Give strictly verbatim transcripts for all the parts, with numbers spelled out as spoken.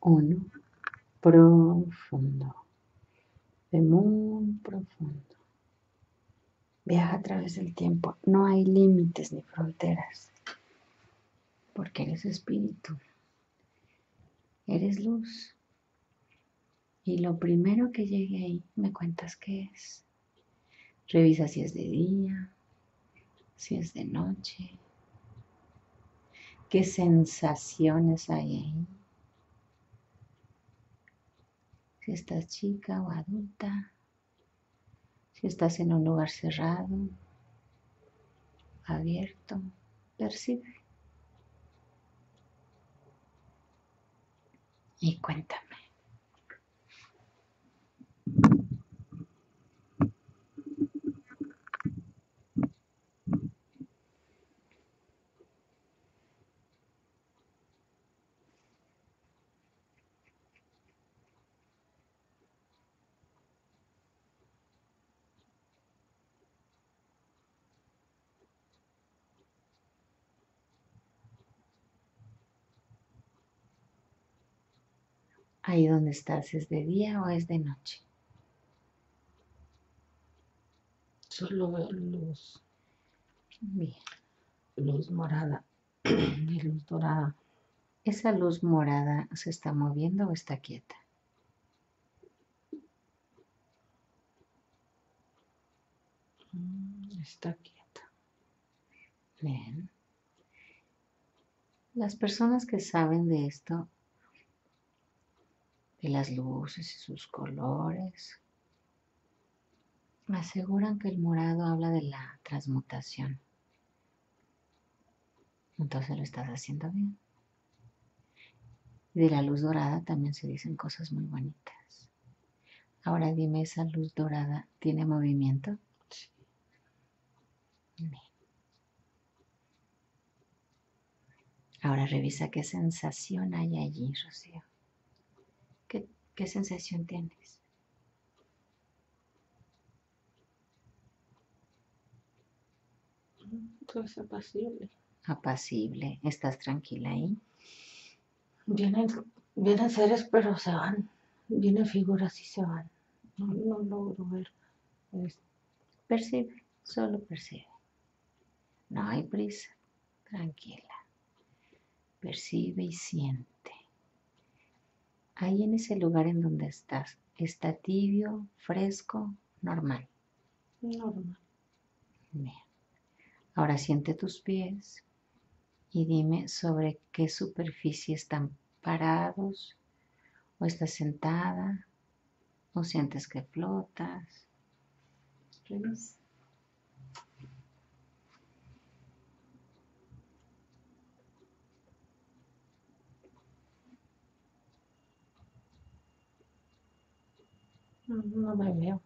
Uno, profundo, de muy profundo. Viaja a través del tiempo. No hay límites ni fronteras, porque eres espíritu, eres luz. Y lo primero que llegue ahí, me cuentas qué es. Revisa si es de día, si es de noche, qué sensaciones hay ahí. Si estás chica o adulta, si estás en un lugar cerrado, abierto, percibe. Y cuéntame. Ahí donde estás, ¿es de día o es de noche? Solo veo luz, Bien. luz morada y luz dorada. ¿Esa luz morada se está moviendo o está quieta? Mm, Está quieta. Bien. Las personas que saben de esto, de las luces y sus colores, me aseguran que el morado habla de la transmutación. Entonces lo estás haciendo bien. Y de la luz dorada también se dicen cosas muy bonitas. Ahora dime, ¿esa luz dorada tiene movimiento? Sí. Bien. Ahora revisa qué sensación hay allí, Rocío. ¿Qué, qué sensación tienes? Entonces es apacible. Apacible. ¿Estás tranquila ahí? Vienen, vienen seres pero se van. Vienen figuras y se van. No, no logro ver. Es- Percibe, solo percibe. No hay prisa. Tranquila. Percibe y siente. Ahí en ese lugar en donde estás, ¿está tibio, fresco, normal? normal. Bien. Ahora siente tus pies y dime sobre qué superficie están parados, o estás sentada, o sientes que flotas. Revisa. No, no me veo.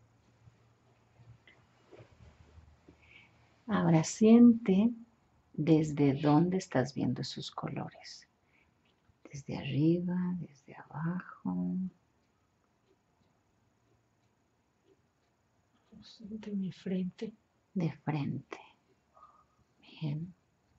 Ahora siente desde dónde estás viendo sus colores. Desde arriba, desde abajo, De mi frente. de frente. Bien.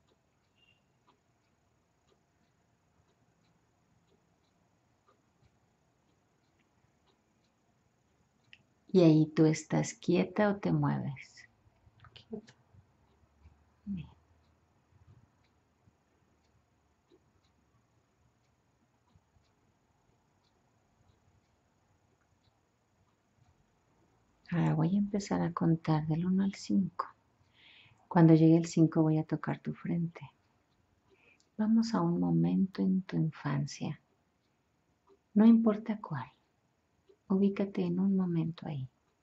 ¿Y ahí tú estás quieta o te mueves? Quieta. Bien. Ahora voy a empezar a contar del uno al cinco. Cuando llegue el cinco voy a tocar tu frente. Vamos a un momento en tu infancia. No importa cuál. Ubícate en un momento ahí.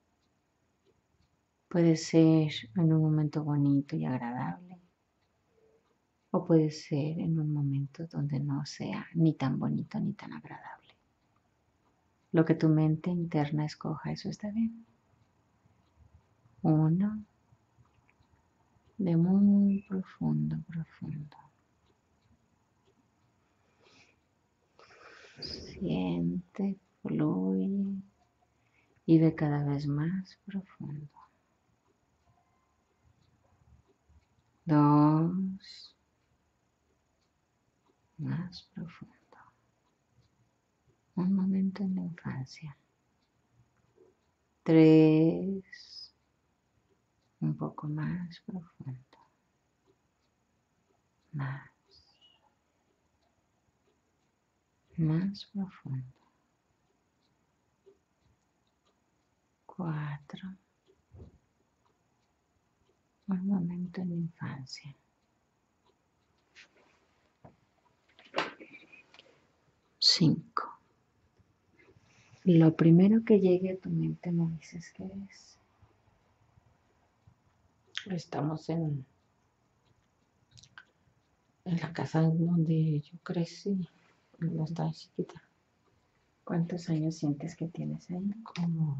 Puede ser en un momento bonito y agradable, o puede ser en un momento donde no sea ni tan bonito ni tan agradable. Lo que tu mente interna escoja, eso está bien. Uno, de muy profundo, profundo. Siente, fluye y ve cada vez más profundo. Dos, más profundo. Un momento en la infancia. Tres. Un poco más profundo. Más. Más profundo. Cuatro. Un momento en la infancia. Cinco. Lo primero que llegue a tu mente me dices qué es. Estamos en, en la casa en donde yo crecí, cuando estaba chiquita. ¿Cuántos años sientes que tienes ahí? Como,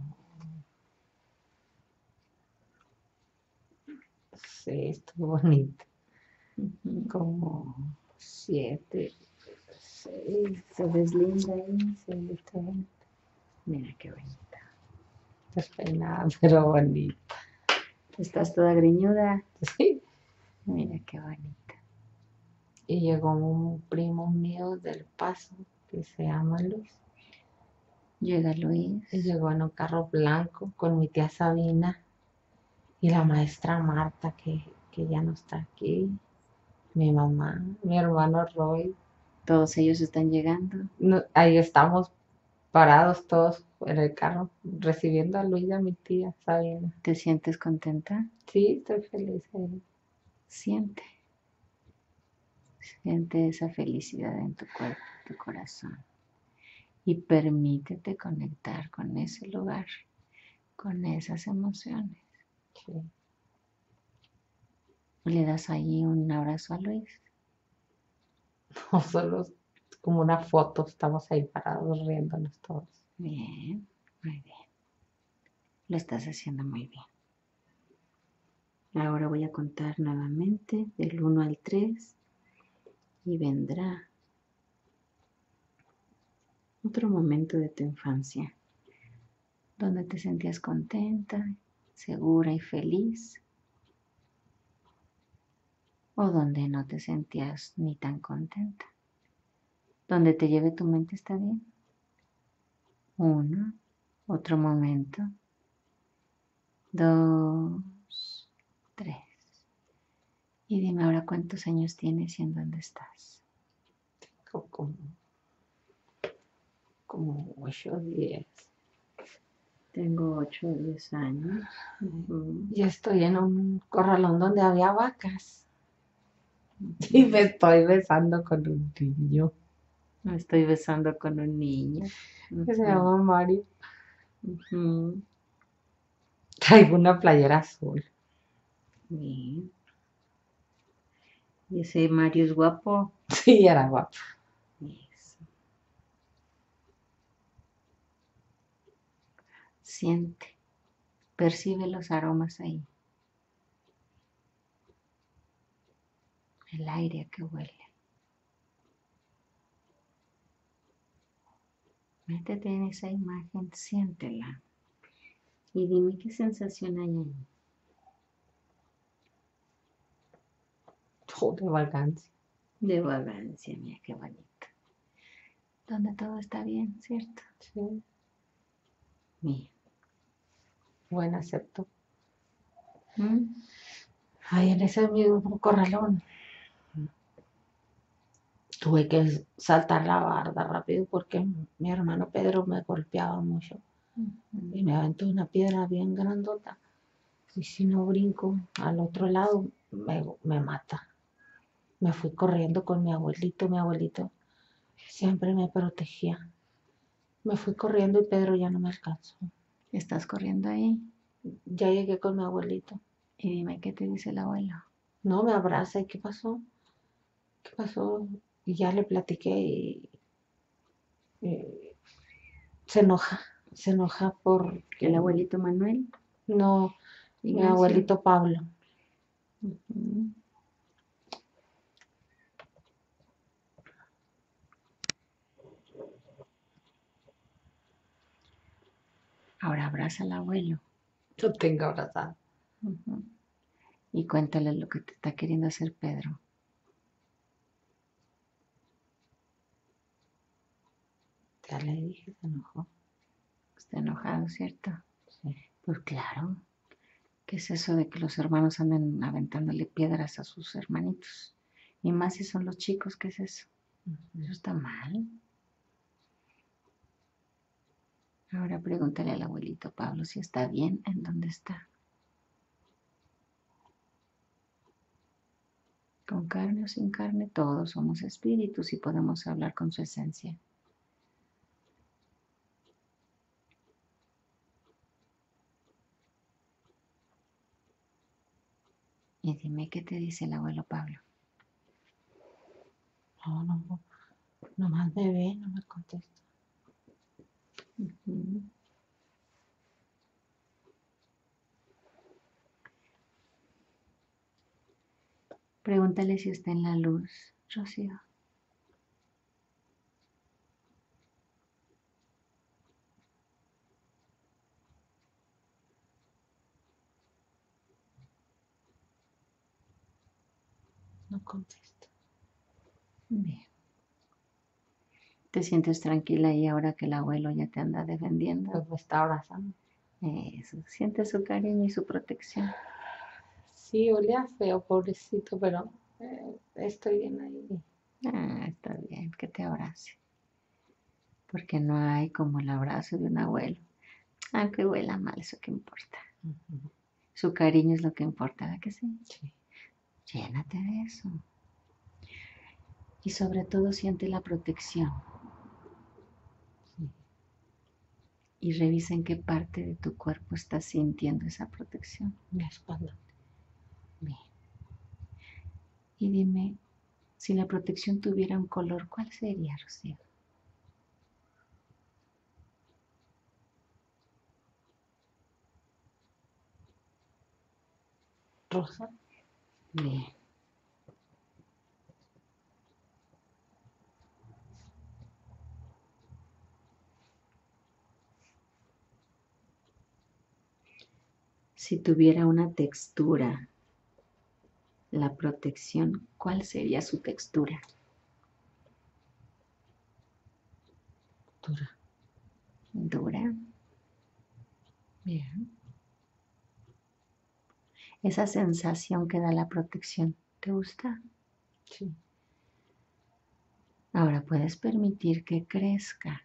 sí, estuvo bonito. Uh-huh. Como siete, seis. Se deslinda ahí. Sí, está bonito. Mira qué bonita. Despeinada, pero bonita. Estás toda greñuda. Sí. Mira qué bonita. Y llegó un primo mío del Paso que se llama Luis. Llega Luis. Y llegó en un carro blanco con mi tía Sabina y la maestra Marta, que, que ya no está aquí, mi mamá, mi hermano Roy. Todos ellos están llegando. No, ahí estamos parados todos en el carro, recibiendo a Luis y a mi tía Sabina. ¿Te sientes contenta? Sí, estoy feliz ahí. Siente. Siente esa felicidad en tu cuerpo, en tu corazón. Y permítete conectar con ese lugar, con esas emociones. Sí. ¿Le das ahí un abrazo a Luis? No solo como una foto, estamos ahí parados riéndonos todos. Bien, muy bien. Lo estás haciendo muy bien. Ahora voy a contar nuevamente del uno al tres y vendrá otro momento de tu infancia donde te sentías contenta, segura y feliz, o donde no te sentías ni tan contenta. Donde te lleve tu mente está bien. Uno, otro momento. Dos, tres. Y dime ahora cuántos años tienes y en dónde estás. Como, como ocho o diez. Tengo ocho o diez años. Uh-huh. Y estoy en un corralón donde había vacas. Y me estoy besando con un niño. Me estoy besando con un niño. Que se llama Mario. Uh-huh. Traigo una playera azul. Bien. Y ese Mario es guapo. Sí, era guapo. Eso. Siente, percibe los aromas ahí. El aire que huele. Métete en esa imagen, siéntela. Y dime qué sensación hay ahí. Oh, de vagancia. De vagancia, mira qué bonito. Donde todo está bien, ¿cierto? Sí. Bien. Bueno, acepto. ¿Mm? Ahí en ese mismo corralón tuve que saltar la barda rápido porque mi hermano Pedro me golpeaba mucho. Uh-huh. Y me aventó una piedra bien grandota. Y si no brinco al otro lado, me, me mata. Me fui corriendo con mi abuelito. Mi abuelito siempre me protegía. Me fui corriendo y Pedro ya no me alcanzó. ¿Estás corriendo ahí? Ya llegué con mi abuelito. Y dime qué te dice el abuelo. No, me abraza. ¿Y qué pasó? ¿Qué pasó? Y ya le platiqué y, y se enoja. Se enoja por... ¿El abuelito Manuel? No, Ignacio. mi abuelito Pablo. Uh-huh. Ahora abraza al abuelo. Lo tengo abrazado. Uh-huh. Y cuéntale lo que te está queriendo hacer Pedro. Ya le dije, se enojó. Está enojado, ¿cierto? Sí. Pues claro. ¿Qué es eso de que los hermanos anden aventándole piedras a sus hermanitos? Y más si son los chicos, ¿qué es eso? Ujú. Eso está mal. Ahora pregúntale al abuelito Pablo si está bien en donde está. Con carne o sin carne, todos somos espíritus y podemos hablar con su esencia. Y dime qué te dice el abuelo Pablo. No, no, nomás me ve, no me contesta. Uh-huh. Pregúntale si está en la luz, Rocío. No contesta. Bien. ¿Te sientes tranquila ahí ahora que el abuelo ya te anda defendiendo? Pues me está abrazando. Eso, siente su cariño y su protección. Sí, olía feo, pobrecito, pero eh, estoy bien ahí. Ah, está bien, que te abrace. Porque no hay como el abrazo de un abuelo. Aunque huela mal, eso que importa. Ujú. Su cariño es lo que importa, ¿verdad que sí? Sí. Llénate de eso. Y sobre todo siente la protección. Sí. Y revisa en qué parte de tu cuerpo estás sintiendo esa protección. Mi espalda. Bien. Y dime, si la protección tuviera un color, ¿cuál sería, Rocío? Rosa. Bien. Si tuviera una textura, la protección, ¿cuál sería su textura? Dura. Dura. Bien. Esa sensación que da la protección, ¿te gusta? Sí. Ahora puedes permitir que crezca.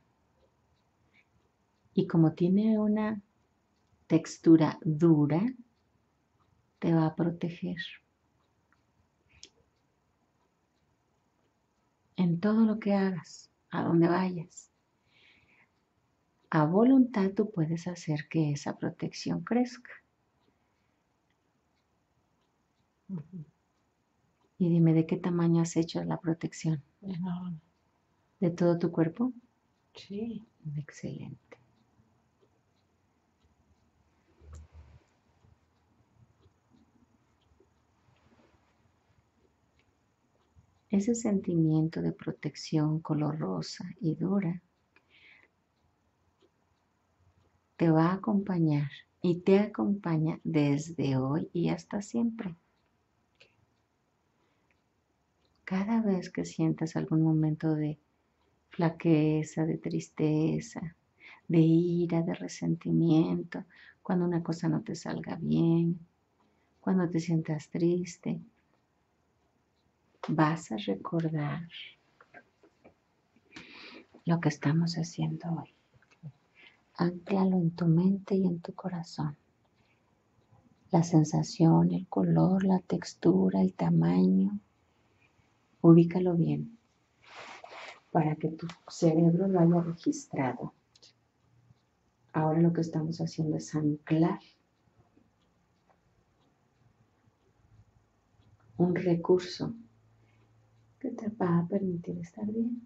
Y como tiene una textura dura, te va a proteger. En todo lo que hagas, a donde vayas. A voluntad tú puedes hacer que esa protección crezca. Ujú. Y dime, ¿de qué tamaño has hecho la protección? Enorme. ¿De todo tu cuerpo? Sí. Excelente. Ese sentimiento de protección color rosa y dura te va a acompañar y te acompaña desde hoy y hasta siempre. Cada vez que sientas algún momento de flaqueza, de tristeza, de ira, de resentimiento, cuando una cosa no te salga bien, cuando te sientas triste, vas a recordar lo que estamos haciendo hoy. Anclalo en tu mente y en tu corazón. La sensación, el color, la textura, el tamaño. Ubícalo bien para que tu cerebro lo haya registrado. Ahora lo que estamos haciendo es anclar un recurso que te va a permitir estar bien.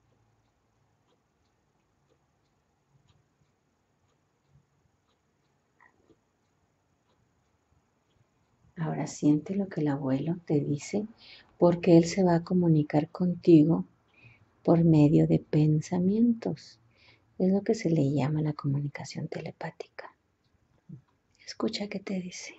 Ahora siente lo que el abuelo te dice, porque él se va a comunicar contigo por medio de pensamientos. Es lo que se le llama la comunicación telepática. Escucha qué te dice.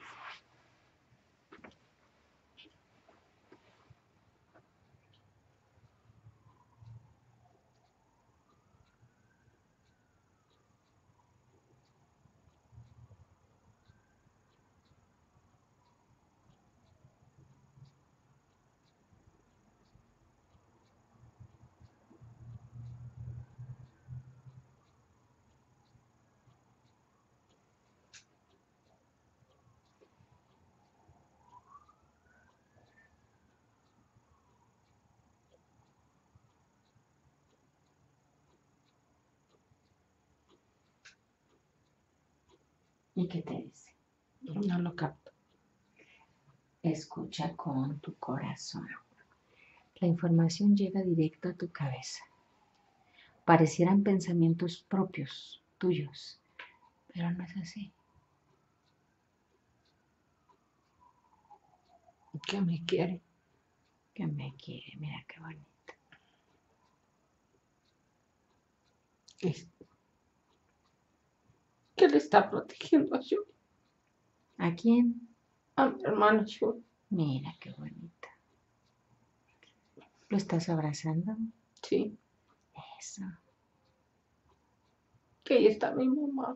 ¿Y qué te dice? No lo capto. Escucha con tu corazón. La información llega directo a tu cabeza. Parecieran pensamientos propios, tuyos, pero no es así. Que me quiere. Que me quiere, mira qué bonito. Que, que le está protegiendo a Yuri. ¿A quién? A mi hermano Yuri. Mira qué bonito. ¿Lo estás abrazando? Sí. Eso. Que ahí está mi mamá.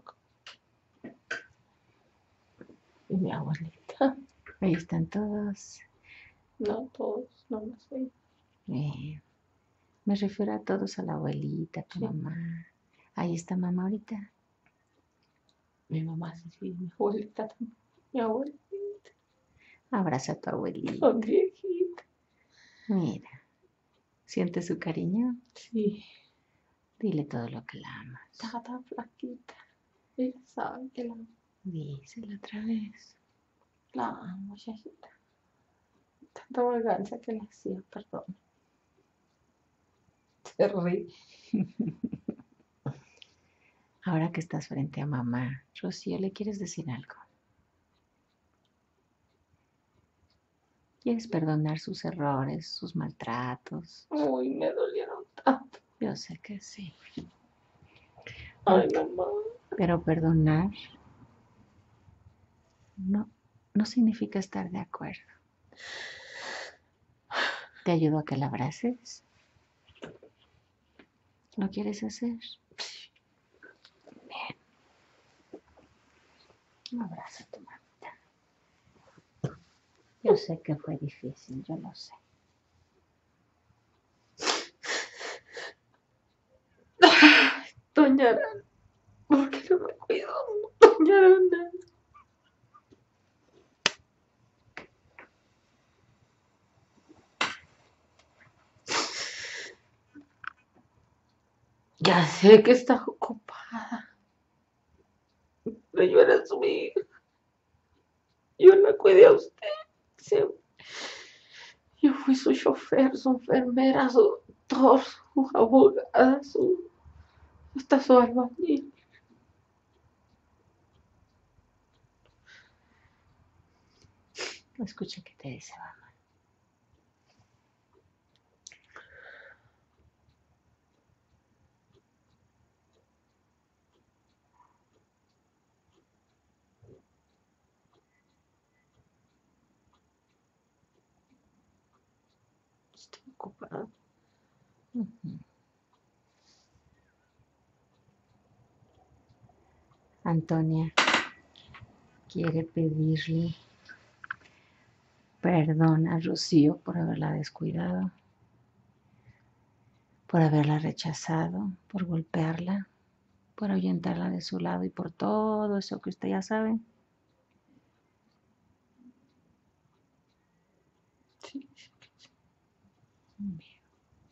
Y mi abuelita. Ahí están todos. No todos, no más ellos. Bien. Me refiero a todos, a la abuelita, a tu Sí. mamá. Ahí está mamá ahorita. Mi mamá sí, sí, mi abuelita también. Mi abuelita. Abraza a tu abuelita. Son viejitas. Mira. ¿Siente su cariño? Sí. Dile todo lo que la amas. Está tan flaquita. Ella sabe que la, Díselo otra vez. la amo, Yayita. Tanta vagancia que le hacía, perdón. Se ríe. Ahora que estás frente a mamá, Rocío, ¿le quieres decir algo? ¿Quieres perdonar sus errores, sus maltratos? Uy, me dolieron tanto. Yo sé que sí. Ay, mamá. Pero perdonar no, no significa estar de acuerdo. ¿Te ayudo a que la abraces? ¿Lo quieres hacer? Bien. Un abrazo a tu mamita. Yo sé que fue difícil, yo lo sé. Doña Arana, ¿por qué no me cuidó? Doña Arana. Ya sé que está ocupada, pero yo era su hija. Yo la cuidé a usted siempre. Yo fui su chofer, su enfermera, su doctor, su abogada, su, hasta su albañil. Escucha qué te dice mamá. Estoy ocupada. Uh-huh. Antonia quiere pedirle perdón a Rocío por haberla descuidado, por haberla rechazado, por golpearla, por ahuyentarla de su lado y por todo eso que usted ya sabe. Sí. Bien.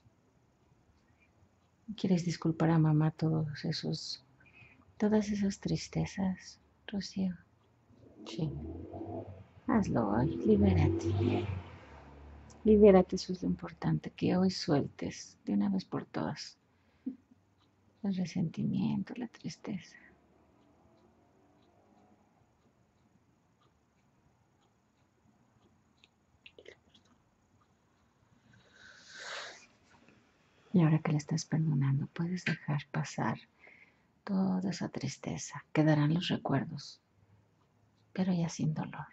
¿Quieres disculpar a mamá todos esos, todas esas tristezas, Rocío? Sí. Hazlo hoy, libérate. Libérate, eso es lo importante, que hoy sueltes de una vez por todas el resentimiento, la tristeza. Y ahora que le estás perdonando, puedes dejar pasar toda esa tristeza. Quedarán los recuerdos, pero ya sin dolor.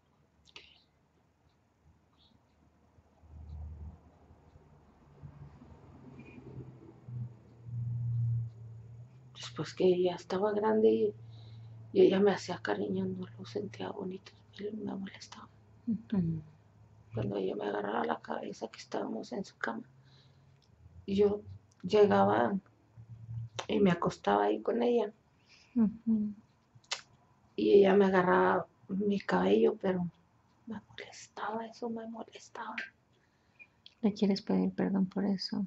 Después que ella estaba grande y, y ella me hacía cariño, no lo sentía bonito, me molestaba. Uh-huh. Cuando ella me agarraba la cabeza que estábamos en su cama, y yo llegaba y me acostaba ahí con ella. Uh-huh. Y ella me agarraba mi cabello, pero me molestaba, eso me molestaba. ¿Le quieres pedir perdón por eso?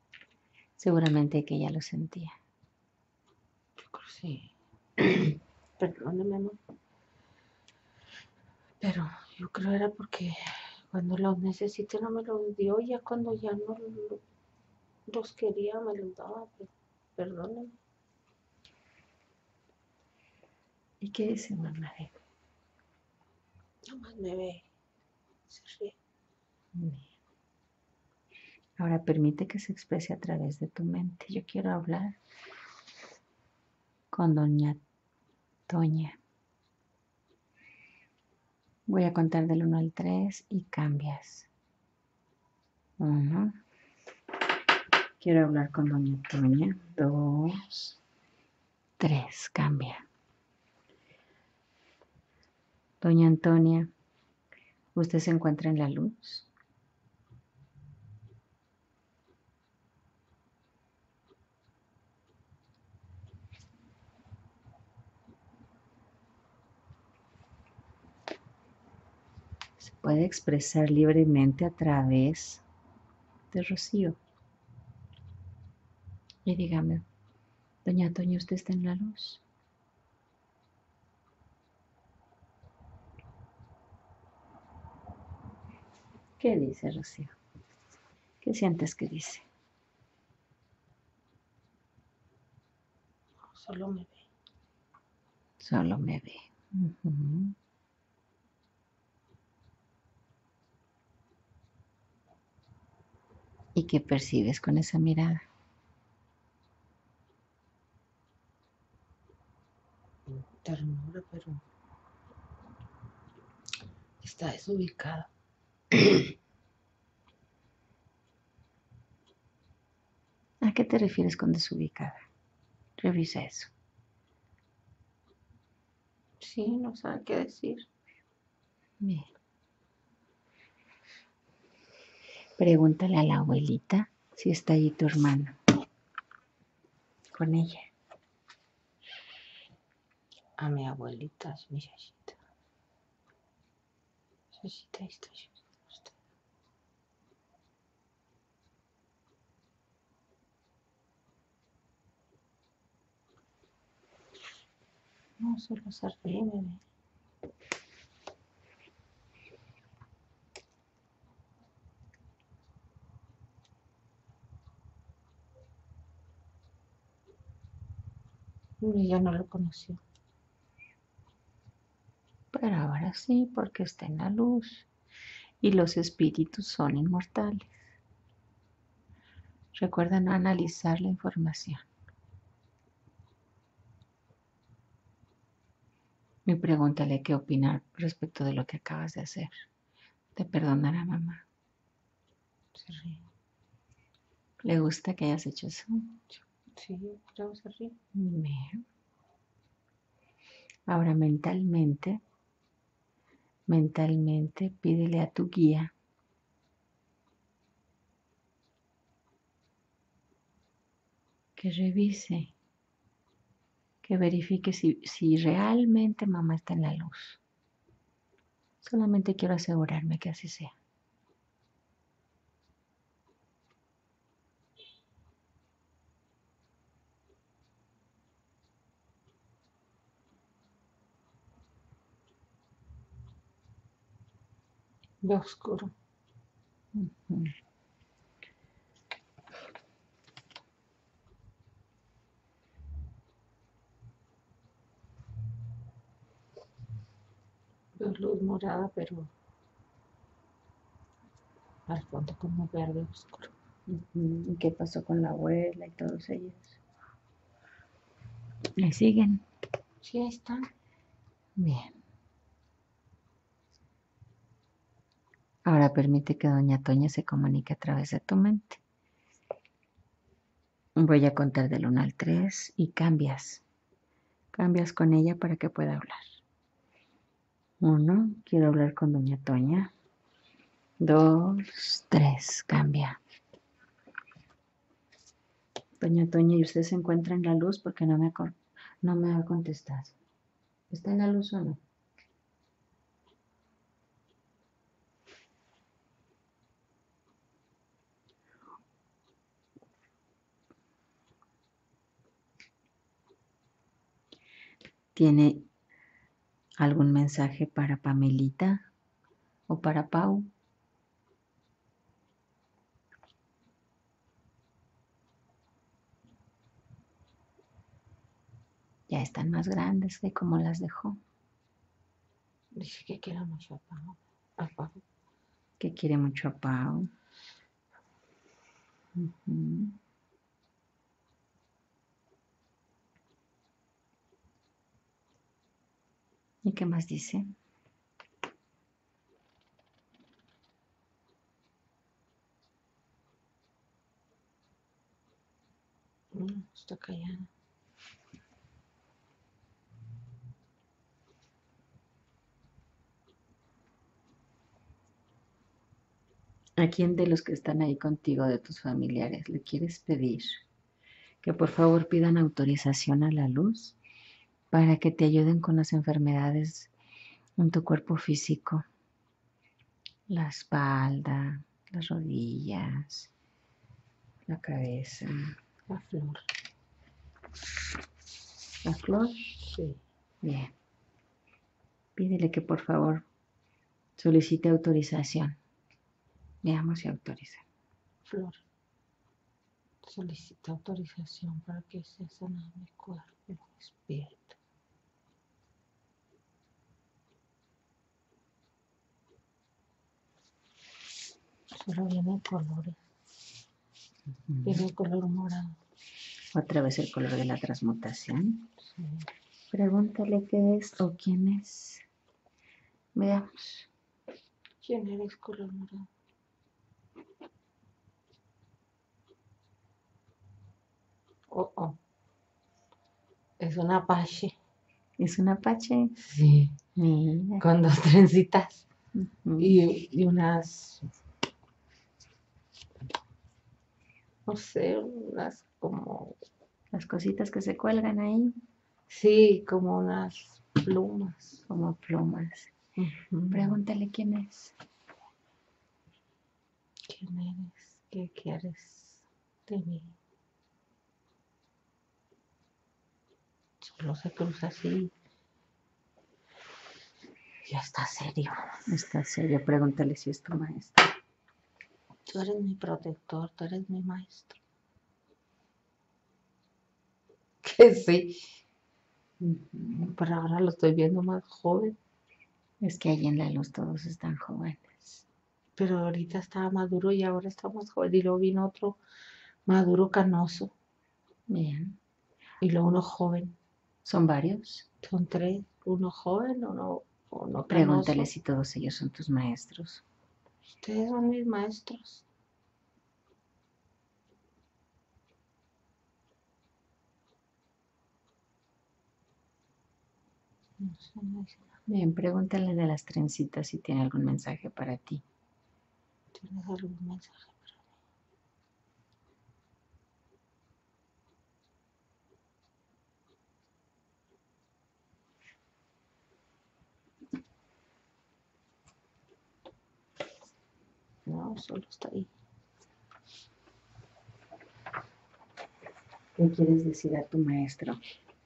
Seguramente que ella lo sentía. Yo creo que sí. perdóneme, amor. Pero yo creo era porque cuando los necesité no me los dio, ya cuando ya no lo- los quería me los daba, pero perdóneme. ¿Y qué dice mamá de él? Nomás me ve, se ríe. Bien. Ahora permite que se exprese a través de tu mente. Yo quiero hablar con doña Toña. Voy a contar del uno al tres y cambias. Uno. Quiero hablar con doña Toña. Dos. Tres. Cambia. Doña Antonia, ¿usted se encuentra en la luz? Se puede expresar libremente a través de Rocío. Y dígame, doña Toña, ¿usted está en la luz? ¿Qué dice Rocío? ¿Qué sientes que dice? Solo me ve. Solo me ve. Uh-huh. ¿Y qué percibes con esa mirada? Ternura, pero está desubicada. ¿A qué te refieres con desubicada? Revisa eso. Sí, no sabe qué decir. Bien. Pregúntale a la abuelita si está allí tu hermano. Con ella. A mi abuelita, es mi yayita. Yayita, ahí está, yayita. No, solo se ríe, me ve. Y ya no lo conoció. Pero ahora sí, porque está en la luz. Y los espíritus son inmortales. Recuerda no analizar la información. Y pregúntale qué opina respecto de lo que acabas de hacer. De perdonar a mamá. Se ríe. ¿Le gusta que hayas hecho eso? Sí, pero se ríe. Bien. Ahora mentalmente, mentalmente pídele a tu guía que revise, que verifique si, si realmente mamá está en la luz. Solamente quiero asegurarme que así sea. Ve oscuro. Uh-huh. Veo luz morada, pero al fondo como verde oscuro. Uh-huh. ¿Y qué pasó con la abuela y todos ellos? ¿Me siguen? Sí, ahí están. Bien. Ahora permite que doña Toña se comunique a través de tu mente. Voy a contar del uno al tres y cambias. Cambias con ella para que pueda hablar. Uno, quiero hablar con doña Toña. Dos, tres, cambia. Doña Toña, ¿y usted se encuentra en la luz? Porque no me, no me ha contestado. ¿Está en la luz o no? Tiene ¿Algún mensaje para Pamelita o para Pau? Ya están más grandes que como las dejó. Dice que quiere mucho a Pau. A Pau. Que quiere mucho a Pau. Uh-huh. ¿Y qué más dice? Mm, está callada. ¿A quién de los que están ahí contigo, de tus familiares, le quieres pedir que por favor pidan autorización a la luz para que te ayuden con las enfermedades en tu cuerpo físico? La espalda, las rodillas, la cabeza. La flor. ¿La flor? Sí. Bien. Pídele que por favor solicite autorización. Veamos si autoriza. Flor. Solicita autorización para que sea sanado mi cuerpo y mi espíritu. Solo viene colores. Uh-huh. Viene el color morado. Otra vez el color de la transmutación. Sí. Pregúntale qué es o quién es. Veamos. ¿Quién eres color morado? Oh, oh. Es un apache. ¿Es un apache? Sí. Mira. Con dos trencitas. Uh-huh. Y, y unas, no sé, unas como, Las cositas que se cuelgan ahí. sí, como unas plumas. Como plumas. Uh-huh. Pregúntale quién es. ¿Quién eres? ¿Qué quieres de mí? Solo se cruza así. Ya está serio. Está serio. Pregúntale si es tu maestro. Tú eres mi protector, tú eres mi maestro. Que sí. Uh-huh. Pero ahora lo estoy viendo más joven. Es que ahí en la luz todos están jóvenes. Pero ahorita estaba maduro y ahora está más joven. Y luego vino otro maduro canoso. Bien. Y luego uno joven. ¿Son varios? Son tres. Uno joven, uno, uno canoso. Pregúntale si todos ellos son tus maestros. Ustedes son mis maestros. No sé, no dice nada. Bien, pregúntale de las trencitas si tiene algún mensaje para ti. ¿Tienes algún mensaje para mí? No, solo está ahí. ¿Qué quieres decir a tu maestro?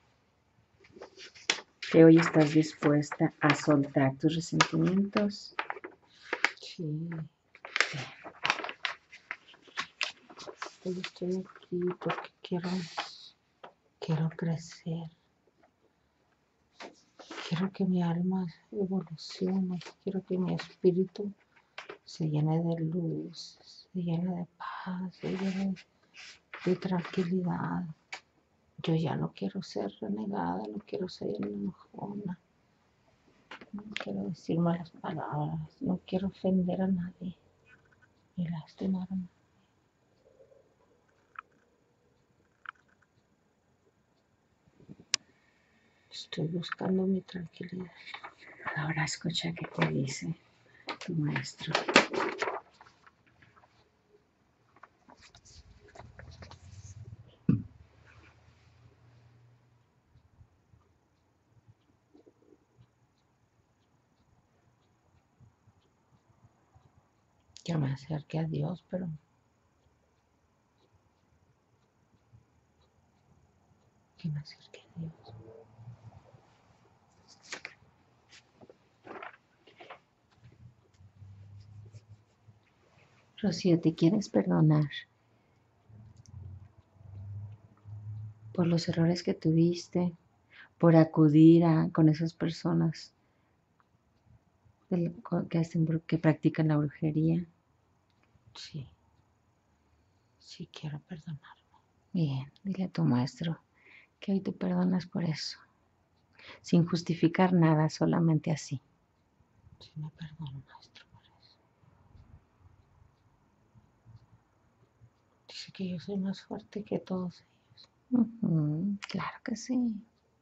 Que hoy estás dispuesta a soltar tus resentimientos. Sí. Yo estoy aquí porque quiero, quiero crecer. Quiero que mi alma evolucione. Quiero que mi espíritu se llene de luz, se llene de paz, se llene de tranquilidad. Yo ya no quiero ser renegada, no quiero ser enojona. No quiero decir malas palabras, no quiero ofender a nadie ni lastimar a nadie. Estoy buscando mi tranquilidad. Ahora escucha qué te dice tu maestro. Yo me acerqué a Dios, pero que me acerqué a Dios. Rocío, ¿te quieres perdonar por los errores que tuviste, por acudir a, con esas personas del- que, hacen bru- que practican la brujería? Sí, sí quiero perdonar. Bien, dile a tu maestro que hoy te perdonas por eso, sin justificar nada, solamente así. Sí me perdono, maestro, por eso. Dice que yo soy más fuerte que todos ellos. Ujú, claro que sí.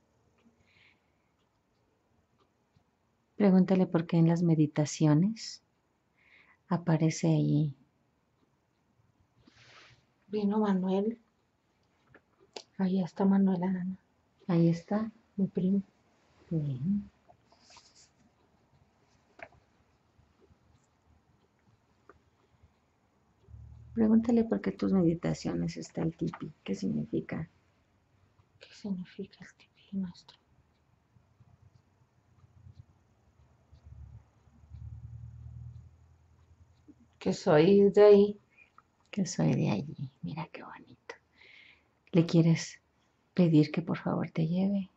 Pregúntale por qué en las meditaciones aparece ahí. Vino Manuel. Ahí está Manuel Arana, Ahí está. mi primo. Bien. Pregúntale por qué tus meditaciones está el tipi. ¿Qué significa? ¿Qué significa el tipi, maestro? Que soy de ahí. Que soy de allí. Mira qué bonito. ¿Le quieres pedir que por favor te lleve?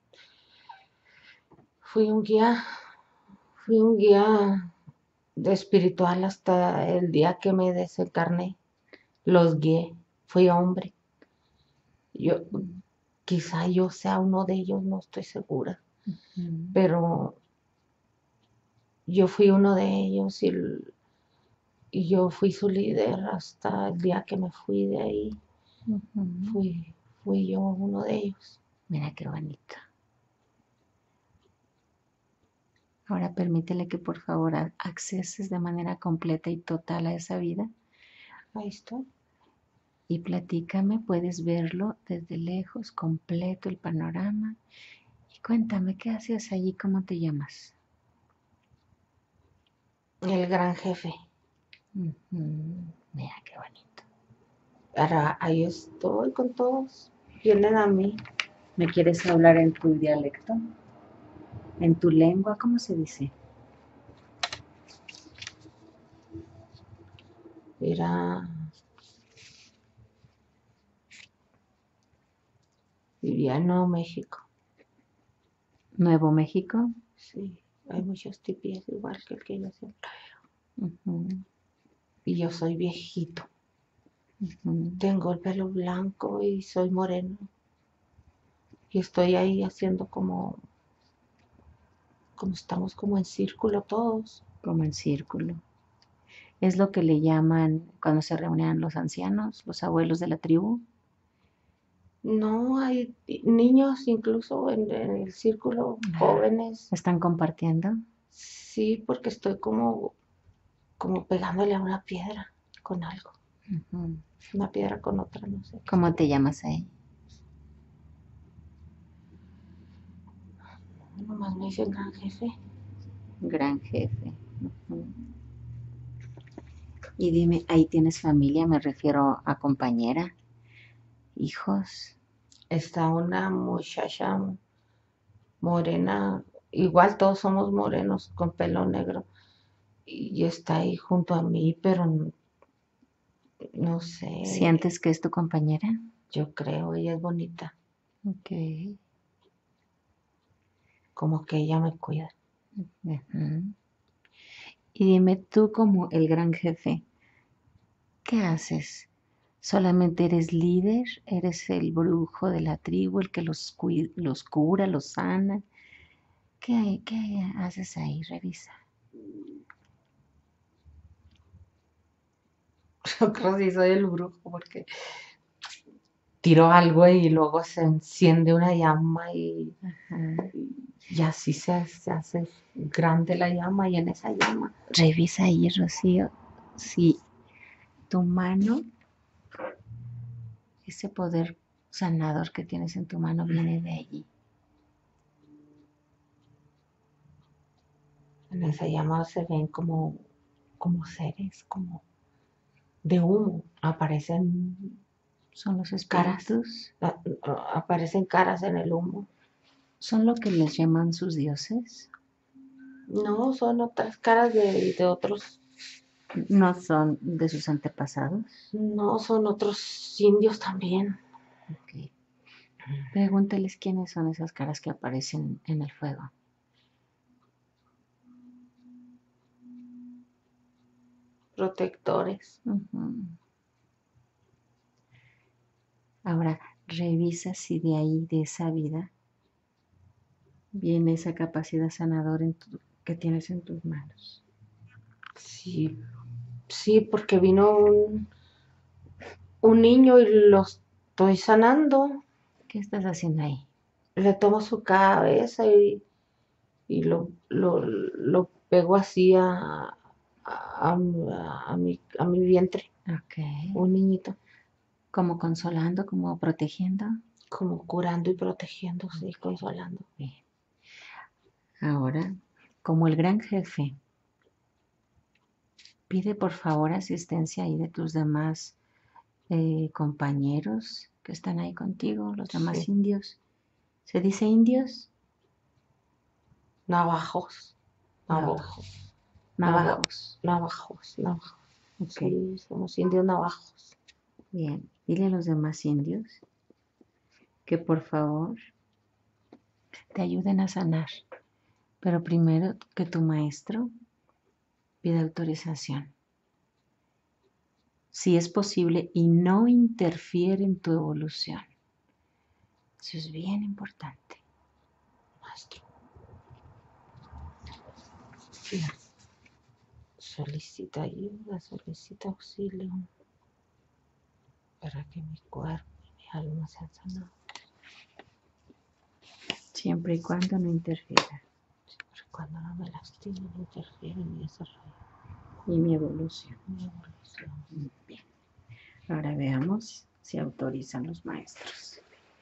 Fui un guía, fui un guía de espiritual hasta el día que me desencarné. Los guié, fui hombre. Yo, quizá yo sea uno de ellos, no estoy segura, Mm, pero yo fui uno de ellos y, y yo fui su líder hasta el día que me fui de ahí. ujú. Fui, fui yo uno de ellos. Mira qué bonito. Ahora permítele que por favor a- acceses de manera completa y total a esa vida Ahí estoy. y platícame, puedes verlo desde lejos, completo el panorama. Y cuéntame, ¿qué haces allí? ¿Cómo te llamas? El gran jefe. Ujú, mira qué bonito. Ahora ahí estoy con todos. Vienen a mí. ¿Me quieres hablar en tu dialecto? ¿En tu lengua? ¿Cómo se dice? Era vivía en Nuevo México. ¿Nuevo México? Sí, hay muchos tipis igual que el que yo siempre. Ujú, Y yo soy viejito. ujú. Tengo el pelo blanco y soy moreno. Y estoy ahí haciendo como, como estamos como en círculo todos. Como en círculo. Es lo que le llaman cuando se reunían los ancianos, los abuelos de la tribu. No hay niños incluso en, en el círculo, jóvenes. ¿Están compartiendo? Sí, porque estoy como, como pegándole a una piedra con algo. Ujú. Una piedra con otra, no sé. ¿Cómo te llamas ahí? Nomás me dice gran jefe. Gran jefe. Ujú. Y dime, ¿ahí tienes familia? Me refiero a compañera, hijos. Está una muchacha morena, igual todos somos morenos con pelo negro, y está ahí junto a mí, pero no, no sé, ¿Sientes que es tu compañera? yo creo, ella es bonita, Ok. como que ella me cuida. Ujú. Y dime, tú como el gran jefe, ¿qué haces? ¿Solamente eres líder? ¿Eres el brujo de la tribu, el que los, cui- los cura, los sana? ¿Qué, qué haces ahí? Revisa. Yo creo que sí soy el brujo porque tiro algo y luego se enciende una llama y, Ajá. y así se, se hace grande la llama y en esa llama. Revisa ahí, Rocío, si tu mano, ese poder sanador que tienes en tu mano viene de allí. En esa llama se ven como, como seres, como de humo, aparecen Son los caras, espíritus, a- a- aparecen caras en el humo. son lo que les llaman sus dioses. No, son otras caras de, de otros, no son de sus antepasados. No, son otros indios también. Ok. Pregúntales quiénes son esas caras que aparecen en el fuego. Protectores. Ujú. Ahora, revisa si de ahí, de esa vida, viene esa capacidad sanadora en tu- que tienes en tus manos. Sí, sí, porque vino un, un niño y lo estoy sanando. ¿Qué estás haciendo ahí? Le tomo su cabeza y, y lo, lo, lo pego así a, a, a- a mi, a mi vientre, Ok. un niñito, Como consolando, como protegiendo. como curando y protegiendo, sí, consolando. Bien. Ahora, como el gran jefe, pide por favor asistencia ahí de tus demás eh, compañeros que están ahí contigo, los demás Sí, indios. ¿Se dice indios? navajos, Nava- navajos, navo- Navajos. navajos, navajos. Ok. Sí, somos indios navajos. Bien. Dile a los demás indios que por favor te ayuden a sanar. Pero primero que tu maestro pida autorización. Si es posible y no interfiere en tu evolución. Eso es bien importante. Maestro, sí, solicita ayuda, solicita auxilio para que mi cuerpo y mi alma sean sanados. Siempre y cuando no interfiera. Siempre y cuando no me lastime, no interfiera en mi desarrollo, Y mi evolución. en mi evolución. Bien. Ahora veamos si autorizan los maestros.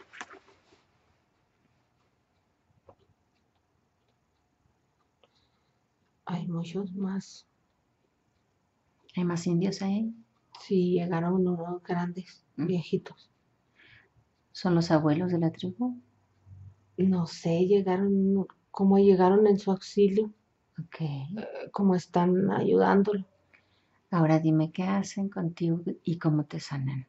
Hay muchos más. ¿Hay más indios ahí? Sí, llegaron unos grandes, Mm. viejitos. ¿Son los abuelos de la tribu? No sé, llegaron, cómo llegaron en su auxilio, Ok. eh, cómo están ayudándolo. Ahora dime qué hacen contigo y cómo te sanan.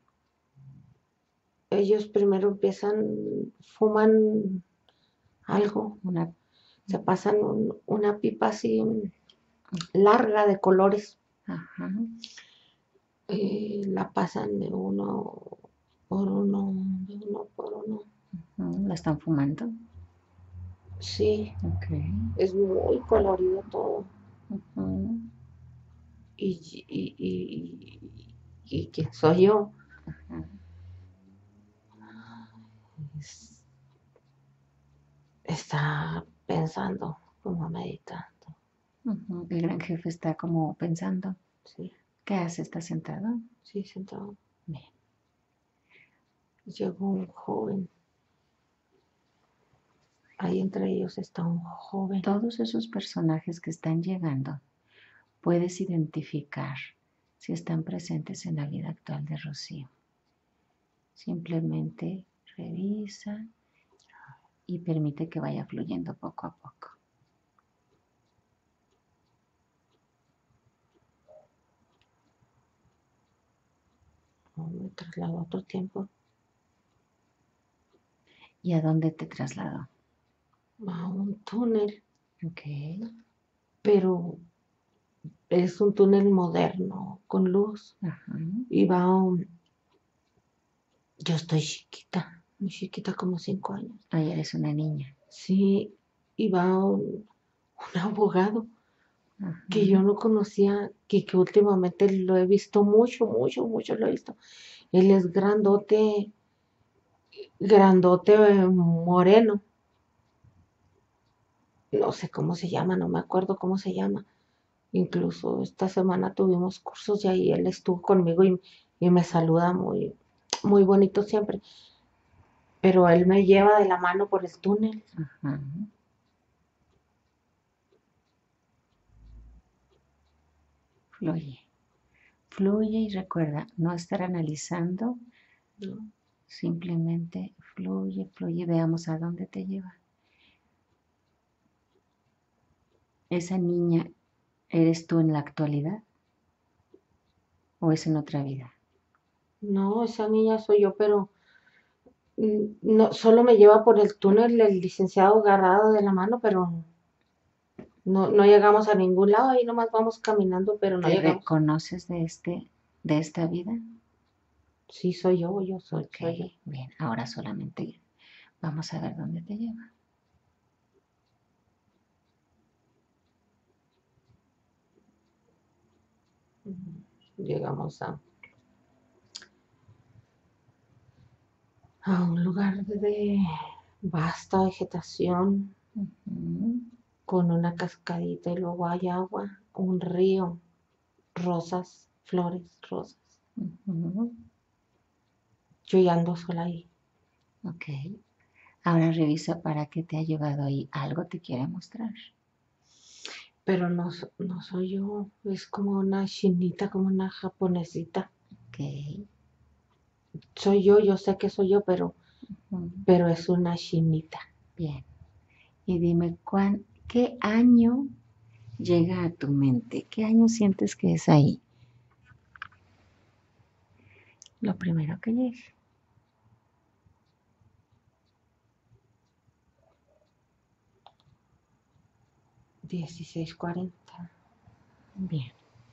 Ellos primero empiezan, fuman algo, Una, se pasan un- una pipa así larga de colores, ajá. eh, la pasan de uno por uno, de uno por uno. Mm, ¿la están fumando? Sí, Ok. es muy colorido todo. Ujú. Y, y, y, y, y quién soy yo. Ajá. Es- está pensando, como meditando. Ujú. El gran jefe está como pensando. Sí, ¿Qué hace? ¿Está sentado? sí, sentado. Bien. Llegó un joven. Ahí entre ellos está un joven. Todos esos personajes que están llegando, puedes identificar si están presentes en la vida actual de Rocío. Simplemente revisa y permite que vaya fluyendo poco a poco. Oh, me traslado a otro tiempo, ¿Y a dónde te trasladó? a un túnel, Ok. pero es un túnel moderno, con luz. Ajá. Y va un... Yo estoy chiquita, muy chiquita, como cinco años. Ahí eres una niña. Sí, y va un, un abogado Ajá. que yo no conocía, que, que últimamente lo he visto mucho, mucho, mucho lo he visto. Él es grandote, grandote, eh, moreno. No sé cómo se llama, no me acuerdo cómo se llama. Incluso esta semana tuvimos cursos y ahí él estuvo conmigo y, y me saluda muy, muy bonito siempre. Pero él me lleva de la mano por el túnel. Ajá. Fluye. Fluye y recuerda no estar analizando, ¿No? simplemente fluye, fluye, veamos a dónde te lleva. Esa niña eres tú en la actualidad. ¿O es en otra vida? No, esa niña soy yo, pero mm, no, solo me lleva por el túnel el licenciado agarrado de la mano, pero no, no llegamos a ningún lado, ahí nomás vamos caminando, pero no ¿Te llegamos. reconoces de este, de esta vida? Sí, soy yo, yo soy, Ok, soy yo. bien. Ahora solamente vamos a ver dónde te lleva. Llegamos a, a un lugar de vasta vegetación Ujú, con una cascadita y luego hay agua, un río, rosas, flores, rosas. ujú. Yo ya ando sola ahí. Ok. Ahora revisa para qué te ha llevado ahí. Algo te quiere mostrar. Pero no, so- no soy yo, es como una chinita, como una japonesita. Ok. Soy yo, yo sé que soy yo, pero, Ujú, pero es una chinita. bien. Y dime, ¿cuán, ¿qué año llega a tu mente? ¿Qué año sientes que es ahí? Lo primero que llegue. dieciséis cuarenta. Bien.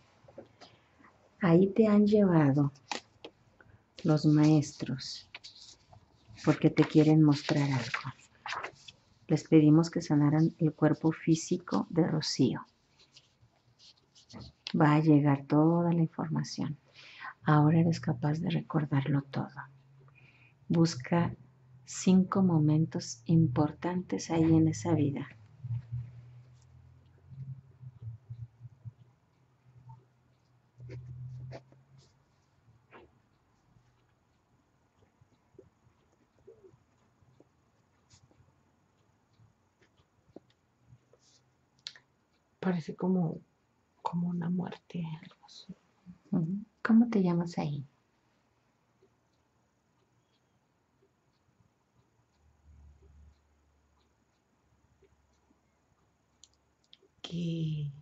Ahí te han llevado los maestros porque te quieren mostrar algo. Les pedimos que sanaran el cuerpo físico de Rocío. Va a llegar toda la información. Ahora eres capaz de recordarlo todo. Busca cinco momentos importantes ahí en esa vida. Parece como, como una muerte, algo así. ¿Cómo te llamas ahí? Que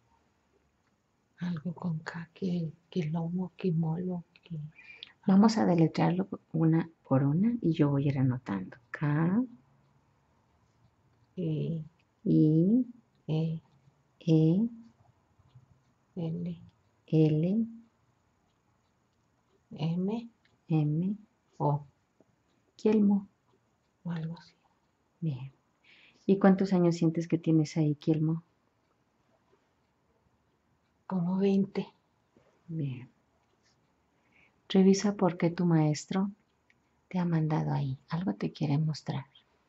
algo con K, que, que lomo, que molo, que Vamos a deletrearlo una por una y yo voy a ir anotando. K, E, I, E, E, L, L, M, M, O, Kielmo. o algo así. Bien. ¿Y cuántos años sientes que tienes ahí, Kielmo? Como veinte. Bien. Revisa por qué tu maestro te ha mandado ahí. Algo te quiere mostrar.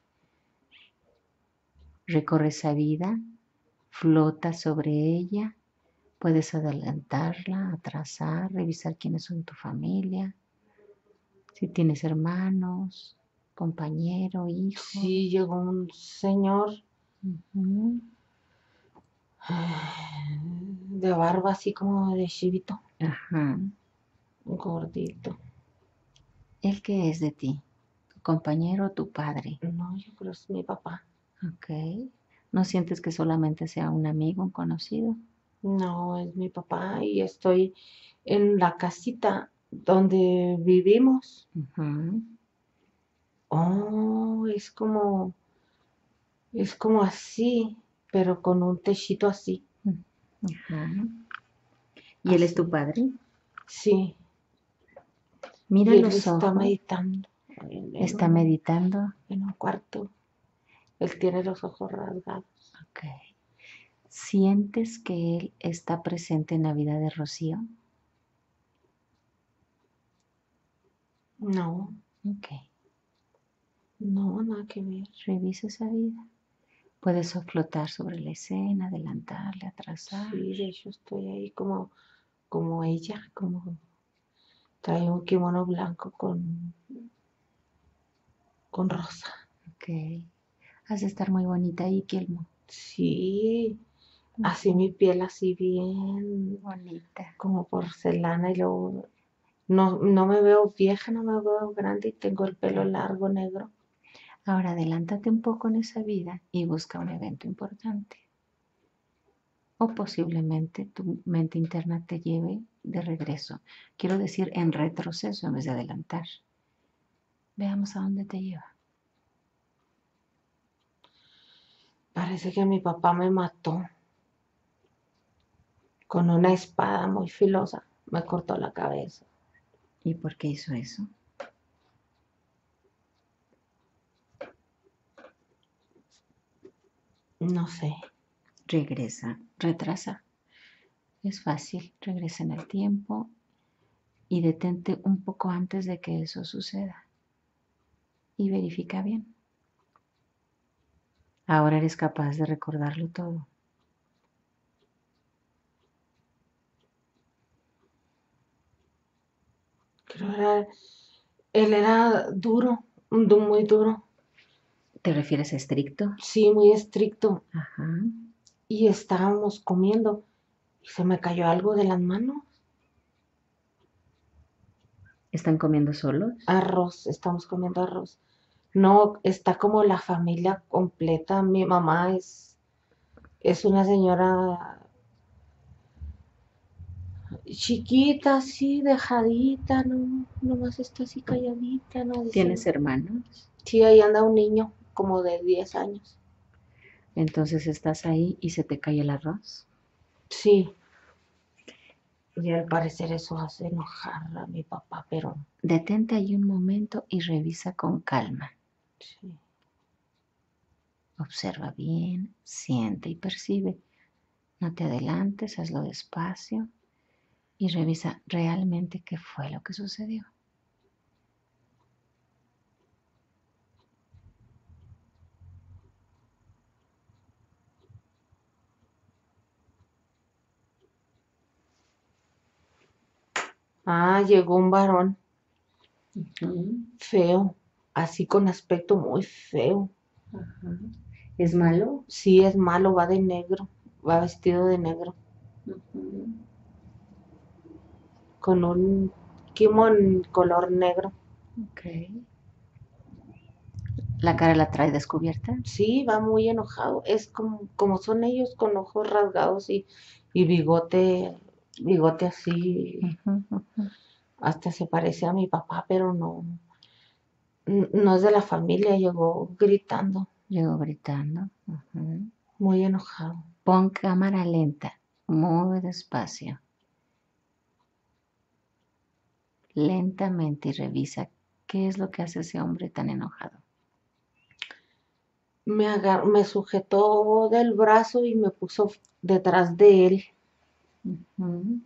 Recorre esa vida, flota sobre ella, puedes adelantarla, atrasar, revisar quiénes son tu familia, si tienes hermanos, compañero, hijo. Sí, llegó un señor Ujú. de barba así como de chivito, Ajá. gordito. ¿El qué es de ti? ¿Tu compañero o tu padre? No, yo creo que es mi papá. Ok. ¿No sientes que solamente sea un amigo, un conocido? No, es mi papá y estoy en la casita donde vivimos. Ujú. Oh, es como, es como así, pero con un techito así, Ajá. ¿Y él es tu así. padre? Sí, Mira y él los está ojos. meditando en, en Está un, meditando. en un cuarto. Él tiene los ojos rasgados. Ok. ¿Sientes que él está presente en la vida de Rocío? No, Ok. no, nada que ver. Revisa esa vida. Puedes flotar sobre la escena, adelantarle, atrasar. Sí, de hecho estoy ahí como, como ella, como trae un kimono blanco con, con rosa. Ok. Has de estar muy bonita ahí, Kielmo. Sí, así mi piel así bien Bonita. como porcelana y luego no, no me veo vieja, no me veo grande y tengo el pelo largo negro. Ahora adelántate un poco en esa vida y busca un evento importante. O posiblemente tu mente interna te lleve de regreso. Quiero decir en retroceso en vez de adelantar. Veamos a dónde te lleva. Parece que mi papá me mató con una espada muy filosa. Me cortó la cabeza. ¿Y por qué hizo eso? No sé. Regresa, retrasa. Es fácil, regresa en el tiempo y detente un poco antes de que eso suceda. Y verifica bien. Ahora eres capaz de recordarlo todo. Creo que era, él era duro, du- muy duro. ¿Te refieres a estricto? Sí, muy estricto. Ajá. Y estábamos comiendo y se me cayó algo de las manos. ¿Están comiendo solos? Arroz, estamos comiendo arroz. No, está como la familia completa. Mi mamá es, es una señora chiquita, así, dejadita, no, nomás está así calladita, no dice ¿Tienes nada. hermanos? Sí, ahí anda un niño como de diez años. Entonces estás ahí y se te cae el arroz. Sí, y al parecer eso hace enojar a mi papá, pero Detente ahí un momento y revisa con calma. sí. Observa bien, siente y percibe. No te adelantes, hazlo despacio y revisa realmente qué fue lo que sucedió. Ah, llegó un varón Ujú. feo, así con aspecto muy feo. Ajá. ¿Es malo? Sí, es malo, va de negro, va vestido de negro, Ujú. con un kimono color negro. Ok. ¿La cara la trae descubierta? Sí, va muy enojado. Es como, como son ellos con ojos rasgados y, y bigote, bigote así, Ujú, ujú. hasta se parece a mi papá, pero no, n- no es de la familia, llegó gritando, Llegó gritando. Ujú. muy enojado. Pon cámara lenta, muy despacio, lentamente y revisa qué es lo que hace ese hombre tan enojado. Me agar- me sujetó del brazo y me puso detrás de él. Ujú.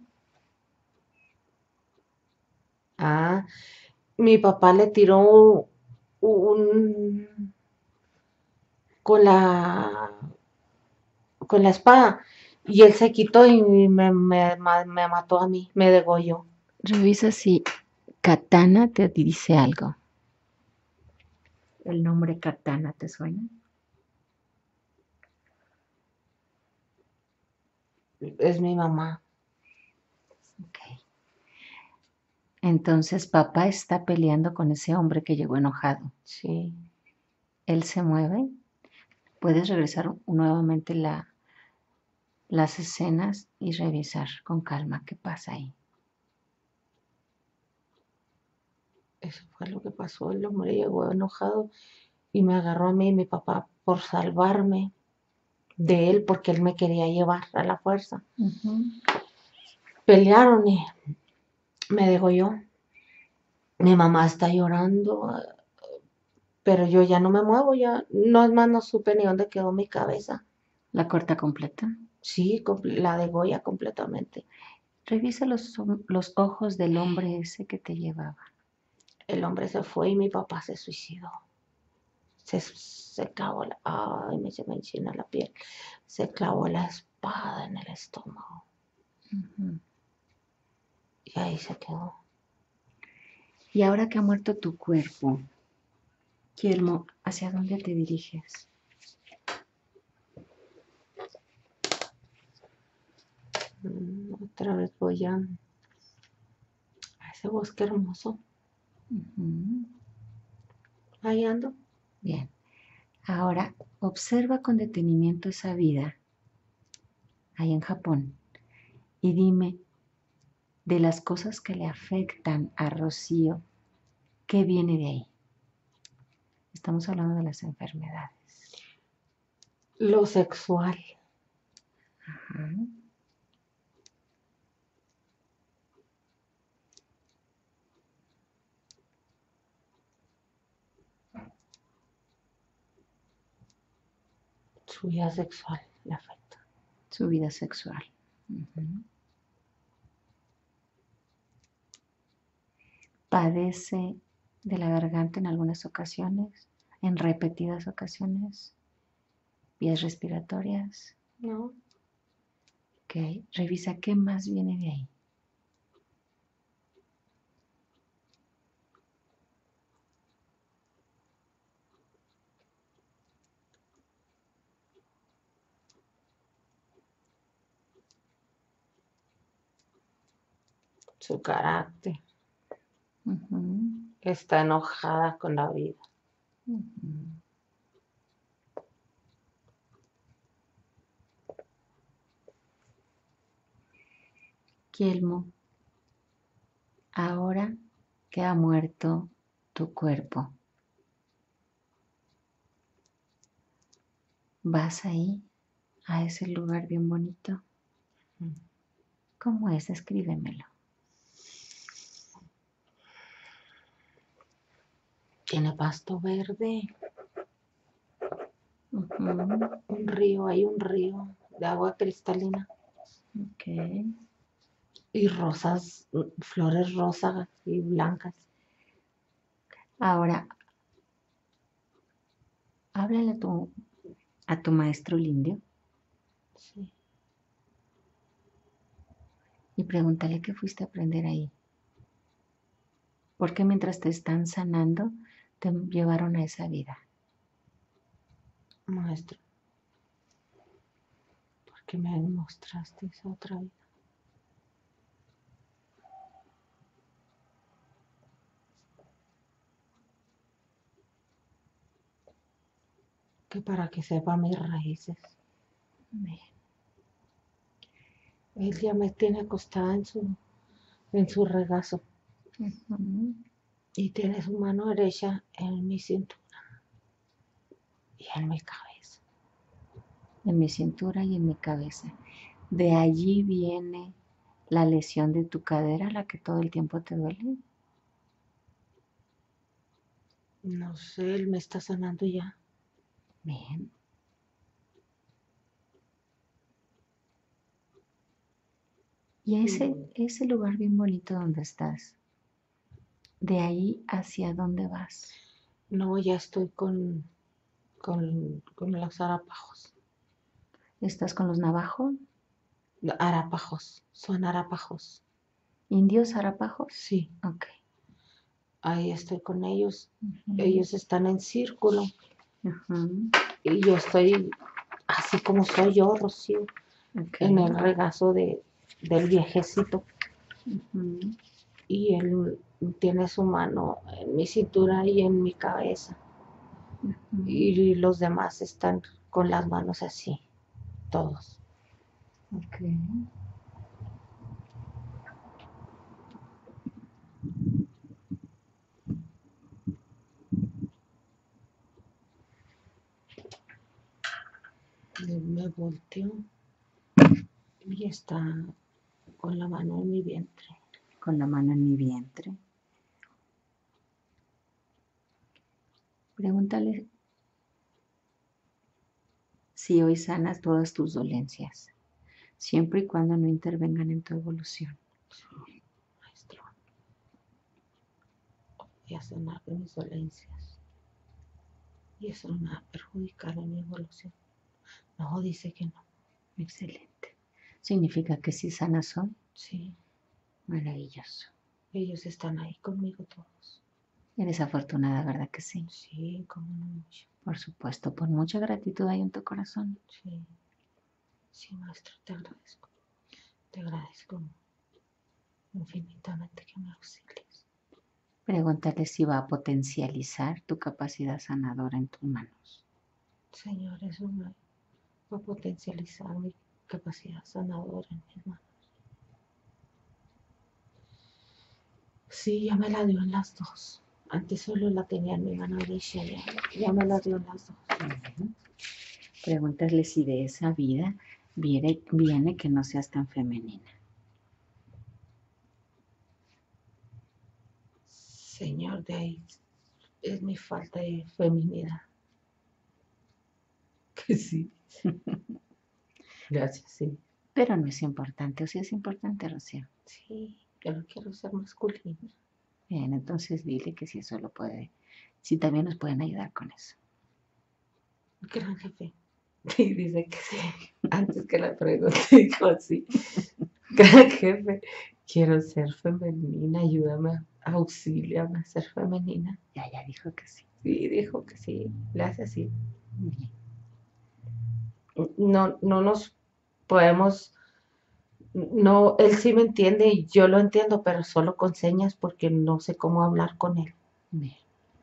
Ah, mi papá le tiró un con la con la espada y él se quitó y me, me, me mató a mí, me degolló. Revisa si Katana te dice algo. ¿El nombre Katana te suena? Es mi mamá. Ok. Entonces papá está peleando con ese hombre que llegó enojado. Sí. Él se mueve. Puedes regresar nuevamente la, las escenas y revisar con calma qué pasa ahí. Eso fue lo que pasó. El hombre llegó enojado y me agarró a mí y mi papá por salvarme de él porque él me quería llevar a la fuerza. Ujú. Pelearon y me degolló. Mi mamá está llorando, pero yo ya no me muevo, ya no es más, no supe ni dónde quedó mi cabeza. La corta completa. Sí, comple- la degolla completamente. Revisa los, los ojos del hombre ese que te llevaba. El hombre se fue y mi papá se suicidó. Se, se clavó la, ay, me, se me enchina la piel. Se clavó la espada en el estómago Ujú. y ahí se quedó. Y ahora que ha muerto tu cuerpo, Guillermo, ¿hacia dónde te diriges? Mm, Otra vez voy a, a ese bosque hermoso. Ujú. Ahí ando. Bien. Ahora observa con detenimiento esa vida ahí en Japón y dime, de las cosas que le afectan a Rocío, ¿qué viene de ahí? Estamos hablando de las enfermedades. Lo sexual. Ajá. Su vida sexual le afecta. Su vida sexual. Uh-huh. Padece de la garganta en algunas ocasiones, en repetidas ocasiones, vías respiratorias. No. Ok, revisa qué más viene de ahí. Su carácter. Uh-huh. Está enojada con la vida. Uh-huh. Kielmo, ahora que ha muerto tu cuerpo, ¿vas ahí a ese lugar bien bonito? ¿Cómo es? Descríbemelo. Tiene pasto verde. Uh-huh. Un río, hay un río de agua cristalina. Ok. Y rosas, flores rosas y blancas. Ahora, háblale a tu, a tu maestro Lindio. Sí. Y pregúntale qué fuiste a aprender ahí. ¿Por qué mientras te están sanando te llevaron a esa vida? Maestro, ¿por qué me mostraste esa otra vida? Que para que sepa mis raíces. Bien. Él ya me tiene acostada en su, en su regazo. Uh-huh. Y tiene su mano derecha en mi cintura y en mi cabeza. En mi cintura y en mi cabeza. De allí viene la lesión de tu cadera, la que todo el tiempo te duele. No sé, él me está sanando ya. Bien. Y ese, ese lugar bien bonito donde estás, ¿de ahí hacia dónde vas? No, ya estoy con, con, con los arapajos. ¿Estás con los navajos? Arapajos, son arapajos. ¿Indios arapajos? Sí. Ok. Ahí estoy con ellos. Uh-huh. Ellos están en círculo. Uh-huh. Y yo estoy así como soy yo, Rocío, Okay. en el regazo de, del viejecito. Uh-huh. Y él tiene su mano en mi cintura y en mi cabeza. Uh-huh. Y los demás están con las manos así, todos. Ok. Me volteo y está con la mano en mi vientre. Con la mano en mi vientre. Pregúntale si hoy sanas todas tus dolencias, siempre y cuando no intervengan en tu evolución. Sí, maestro. Voy a sanar de mis dolencias. Y eso no me va a perjudicar en mi evolución. No, dice que no. Excelente. ¿Significa que sí sanas hoy? Sí. Maravilloso. Ellos están ahí conmigo todos. Eres afortunada, ¿verdad que sí? Sí, como no mucho. Por supuesto, por mucha gratitud hay en tu corazón. Sí. Sí, maestro, te agradezco. Te agradezco infinitamente que me auxilies. Pregúntale si va a potencializar tu capacidad sanadora en tus manos. Señor, eso me va a potencializar mi capacidad sanadora en mis manos. Sí, ya me la dio en las dos. Antes solo la tenía en mi mano derecha, ya, ya me la dio en las dos. Ujú. Pregúntale si de esa vida viene, viene que no seas tan femenina. Señor, de ahí es mi falta de feminidad. Que sí. Gracias, sí. Pero no es importante, o sí es importante, Rocío. Sí, yo no quiero ser masculina. Bien, entonces dile que si eso lo puede, si también nos pueden ayudar con eso. Gran jefe. Y dice que sí. Antes que la pregunte, dijo así. Gran jefe, quiero ser femenina, ayúdame, auxíliame a ser femenina. Ya, ya dijo que sí. Sí, dijo que sí, le hace así. Bien. No, no nos podemos, no, él sí me entiende y yo lo entiendo, pero solo con señas porque no sé cómo hablar con él. Bien.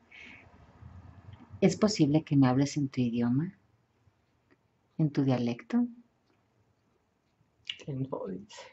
¿Es posible que me hables en tu idioma? ¿En tu dialecto? Que no, dice.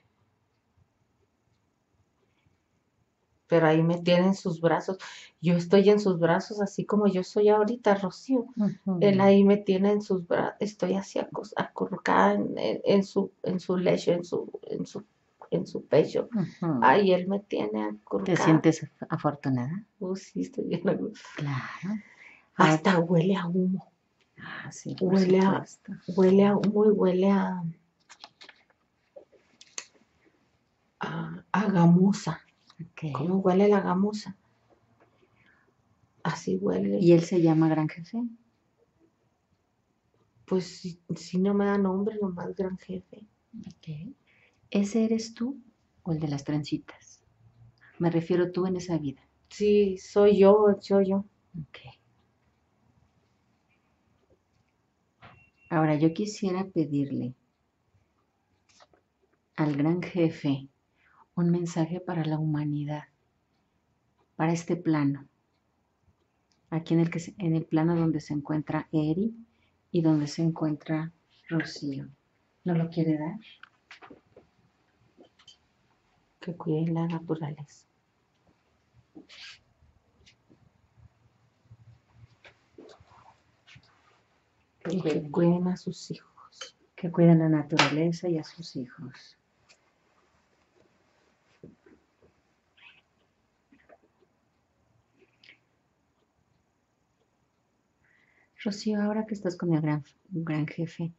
Pero ahí me tiene en sus brazos. Yo estoy en sus brazos así como yo soy ahorita, Rocío. Ujú. Él ahí me tiene en sus brazos, estoy así acos- acurrucada en, en- en su, en su lecho, en su, en su, en su pecho. Ujú. Ahí él me tiene ¿Te acurrucada. sientes af- afortunada? Uh, sí, estoy bien a gusto. Claro. Ahora- Hasta huele a humo. ah, sí, por Huele a, supuesto. huele a humo y huele a, a, a gamuza. Ok. ¿Cómo huele la gamuza? Así huele. ¿Y él se llama Gran Jefe? Pues si, si no me da nombre, nomás gran jefe. Ok. ¿Ese eres tú o el de las trencitas? Me refiero tú en esa vida. Sí, soy yo, soy yo. Ok. Ahora yo quisiera pedirle al Gran Jefe un mensaje para la humanidad, para este plano, aquí en el, que se- en el plano donde se encuentra Eri y donde se encuentra Rocío. ¿No lo quiere dar? Que cuiden la naturaleza. Que Y que, cuiden a sus hijos. que cuiden la naturaleza y a sus hijos. Rocío, ahora que estás con el gran, gran jefe,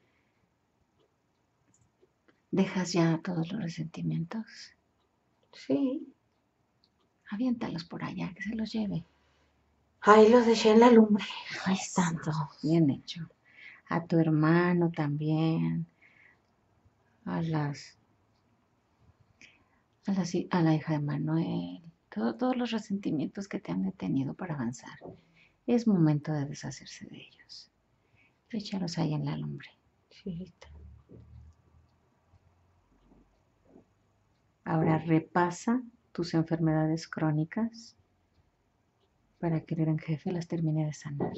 ¿dejas ya todos los resentimientos? Sí. Aviéntalos por allá, que se los lleve. Ahí los dejé en la lumbre. Ahí están Eso, todos. bien hecho. A tu hermano también, a las, a las hi- a la hija de Manuel, todo- todos los resentimientos que te han detenido para avanzar. Es momento de deshacerse de ellos. Échalos ahí en la lumbre. Sí, ahí está. Ahora repasa tus enfermedades crónicas para que el gran jefe las termine de sanar.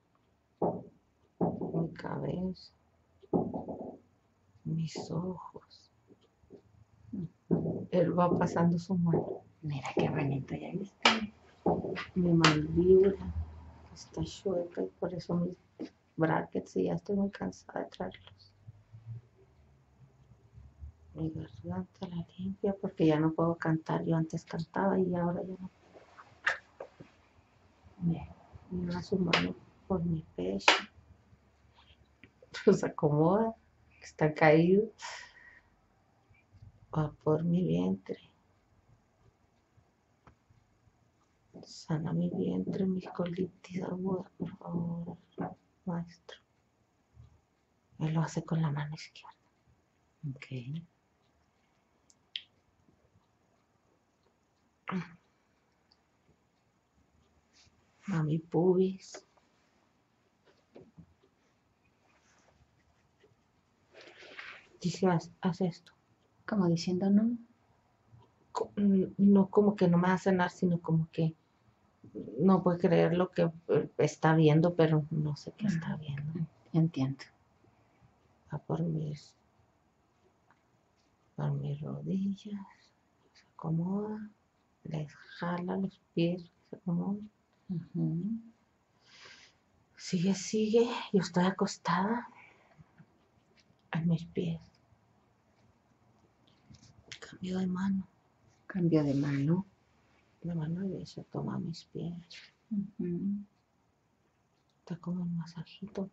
Mi cabeza. Mis ojos. Él va pasando su mano. Mira qué bonito, ya viste. Mi mandíbula está chueca y por eso mis brackets y ya estoy muy cansada de traerlos. Mi garganta la limpia porque ya no puedo cantar. Yo antes cantaba y ahora ya no. Bien. Me da su mano por mi pecho. Los acomoda. Está caído. Va por mi vientre. Sana mi vientre, mi colitis aguda, por favor, maestro. Él lo hace con la mano izquierda. Ok. A mi pubis. Dice, haz, haz esto. Como diciendo no. Co- n- No como que no me va a sanar, sino como que no puede creer lo que eh, está viendo, pero no sé qué está viendo. Entiendo. Va por mis, por mis rodillas. Se acomoda. les jala los pies, se acomodan. Ujú. Sigue, sigue, yo estoy acostada en mis pies. Cambio de mano, Cambio de mano. la mano derecha toma mis pies. Ujú. Está como un masajito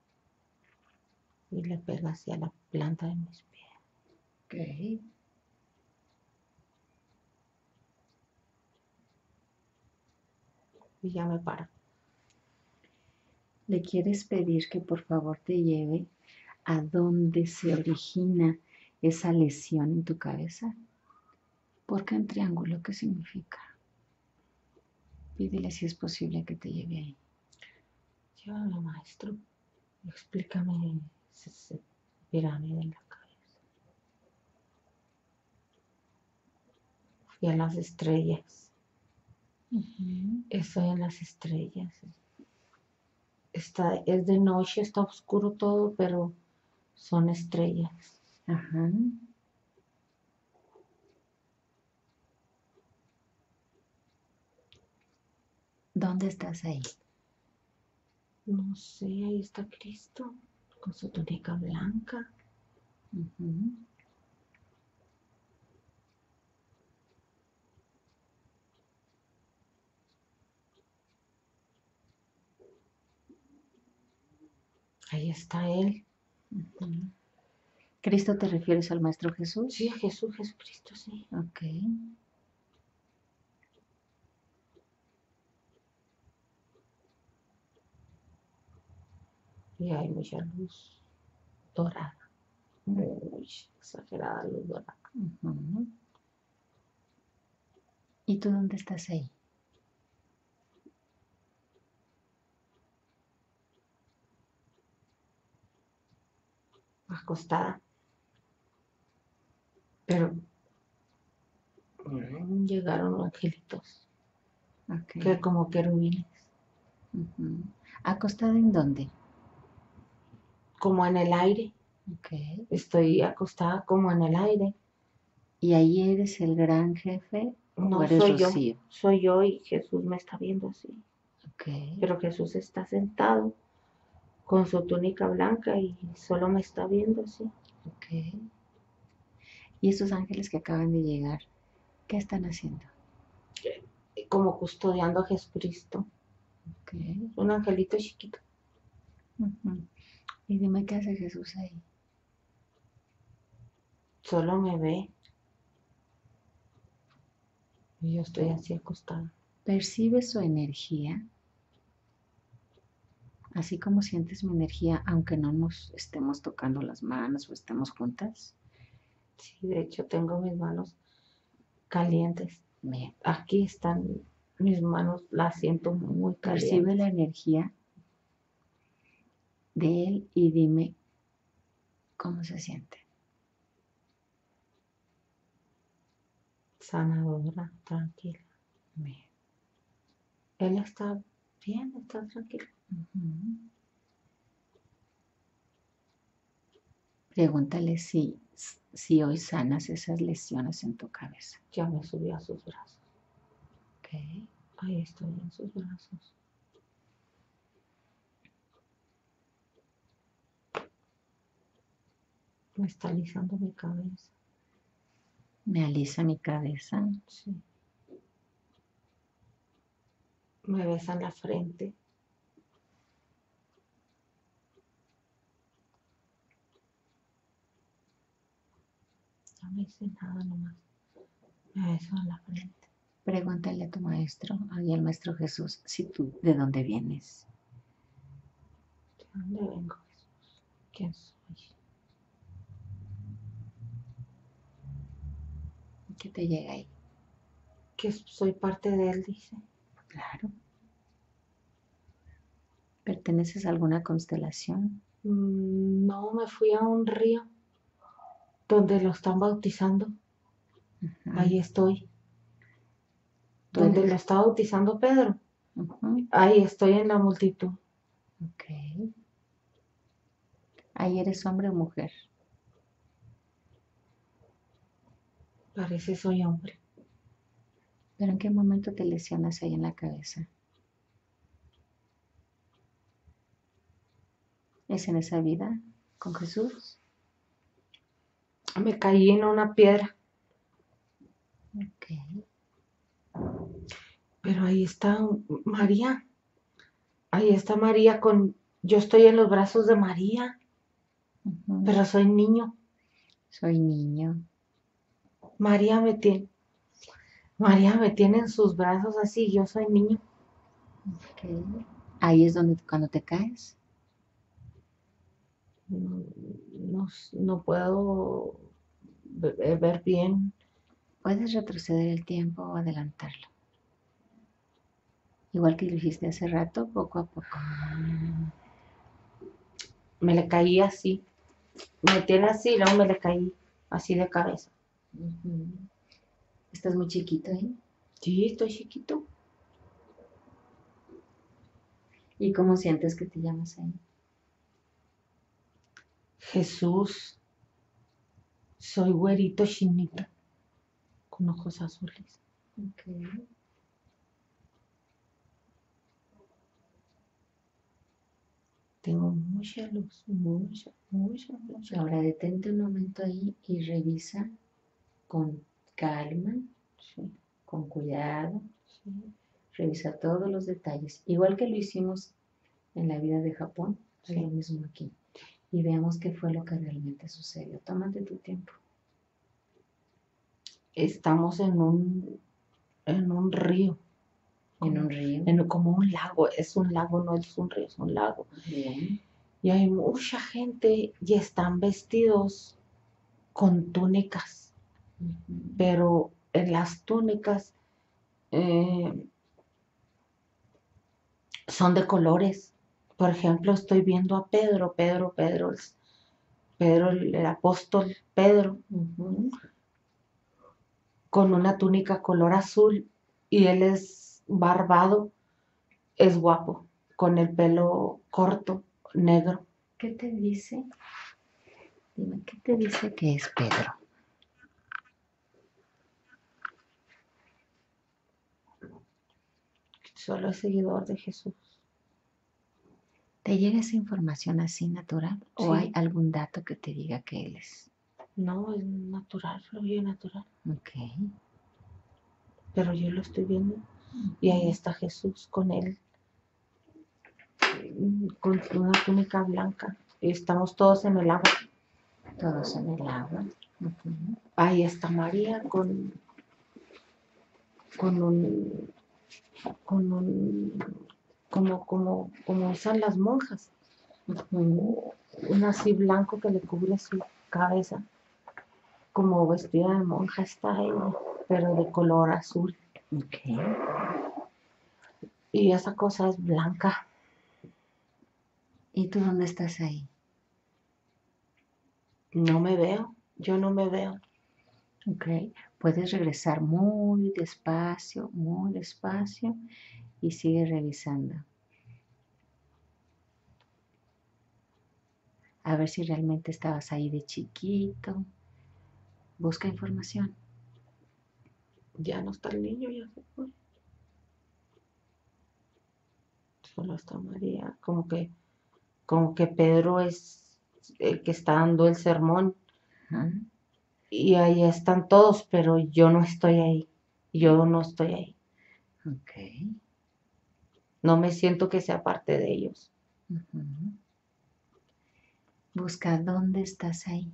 y le pega hacia la planta de mis pies. Ok. Y ya me para. ¿Le quieres pedir que por favor te lleve a dónde se origina esa lesión en tu cabeza? ¿Por qué en triángulo? ¿Qué significa? Pídele si es posible que te lleve ahí. Llévame, maestro. Explícame ese pirámide en la cabeza. Fui a las estrellas. Ujú. Estoy en las estrellas. Está, es de noche, está oscuro todo, pero son estrellas. Ajá. ¿Dónde estás ahí? No sé, ahí está Cristo con su túnica blanca. Ujú. Ahí está Él. Ujú. ¿Cristo te refieres al Maestro Jesús? Sí, a Jesús, Jesucristo, sí. Ok. Y hay mucha luz dorada. Muy exagerada luz dorada. Ujú. ¿Y tú dónde estás ahí? Acostada. Pero mm, llegaron angelitos Ok. que como querubines, Ujú. ¿Acostada en dónde? como en el aire. Ok. Estoy acostada como en el aire. ¿Y ahí eres el gran jefe o No eres soy yo, Rocío? soy yo y Jesús me está viendo así. Ok. Pero Jesús está sentado con su túnica blanca y solo me está viendo así. Ok. ¿Y estos ángeles que acaban de llegar, qué están haciendo? Como custodiando a Jesucristo. Ok. Un angelito chiquito. Ujú. Y dime qué hace Jesús ahí. Solo me ve y yo estoy así acostada. ¿Percibes su energía? Así como sientes mi energía, aunque no nos estemos tocando las manos o estemos juntas. Sí, de hecho tengo mis manos calientes. Bien. Aquí están mis manos, las siento muy Percibe calientes. la energía de él y dime cómo se siente. Sanadora, tranquila. Bien. Él está bien, está tranquilo. Ujú. Pregúntale si, si hoy sanas esas lesiones en tu cabeza. Ya me subió a sus brazos. Ok. Ahí estoy en sus brazos. Me está alisando mi cabeza. Me alisa mi cabeza. Sí. Me besa en la frente. No me dice nada nomás. Me besó en la frente. Pregúntale a tu maestro, y al maestro Jesús, si tú, ¿de dónde vienes? ¿De dónde vengo, Jesús? ¿Quién soy? ¿Qué te llega ahí? Que soy parte de él, dice. Claro. ¿Perteneces a alguna constelación? Mm, No, me fui a un río donde lo están bautizando. Ujú. Ahí estoy. ¿Tú Donde eres? lo está bautizando Pedro. Ujú. Ahí estoy en la multitud. Ok. ¿Ahí eres hombre o mujer? Parece soy hombre. ¿Pero en qué momento te lesionas ahí en la cabeza? ¿Es en esa vida con Jesús? Me caí en una piedra, Ok. pero ahí está María. Ahí está María con... Yo estoy en los brazos de María, Ujú. pero soy niño. Soy niño. María me tiene, María me tiene en sus brazos así, yo soy niño. Ok. Ahí es donde cuando te caes. No, no, no puedo ve- ver bien. Puedes retroceder el tiempo o adelantarlo. Igual que lo hiciste hace rato, poco a poco. Me le caí así. Me tiene así, y luego me le caí así de cabeza. Ujú. Estás muy chiquito, ¿eh? Sí, estoy chiquito. ¿Y cómo sientes que te llamas ahí? Jesús, soy güerito chinito, con ojos azules. Ok. Tengo mucha luz, mucha, mucha, mucha luz. Ahora detente un momento ahí y revisa con calma, Sí, con cuidado. sí. Revisa todos los detalles. Igual que lo hicimos en la vida de Japón, es Sí. lo mismo aquí. Y veamos qué fue lo que realmente sucedió. Tómate tu tiempo. Estamos en un, en un río, En como, un río. en- como un lago. Es un lago, no es un río, es un lago. Bien. Y hay mucha gente y están vestidos con túnicas, Ujú. pero en las túnicas eh, son de colores. Por ejemplo, estoy viendo a Pedro, Pedro, Pedro, el- Pedro, el, el apóstol Pedro, Ujú. con una túnica color azul y él es barbado, es guapo, con el pelo corto, negro. ¿Qué te dice? Dime, ¿qué te dice que es Pedro? Solo es seguidor de Jesús. ¿Te llega esa información así natural? ¿O hay Sí, algún dato que te diga que él es? no, es natural, fluye natural. Ok. Pero yo lo estoy viendo y ahí está Jesús con él, mm, con una túnica blanca. Y estamos todos en el agua. Todos en el agua. Ujú. Ahí está María con, con un, con un, como, como, como usan las monjas, Ujú. un así blanco que le cubre su cabeza, como vestida de monja está ella, pero de color azul. Ok. Y esa cosa es blanca. ¿Y tú dónde estás ahí? No me veo, yo no me veo. Ok. Puedes regresar muy despacio, muy despacio y sigue revisando. A ver si realmente estabas ahí de chiquito. Busca información. Ya no está el niño, ya se fue. Solo está María, como que, como que Pedro es el que está dando el sermón Ajá. y ahí están todos, pero yo no estoy ahí, yo no estoy ahí, Ok. no me siento que sea parte de ellos. Ujú. Busca dónde estás ahí.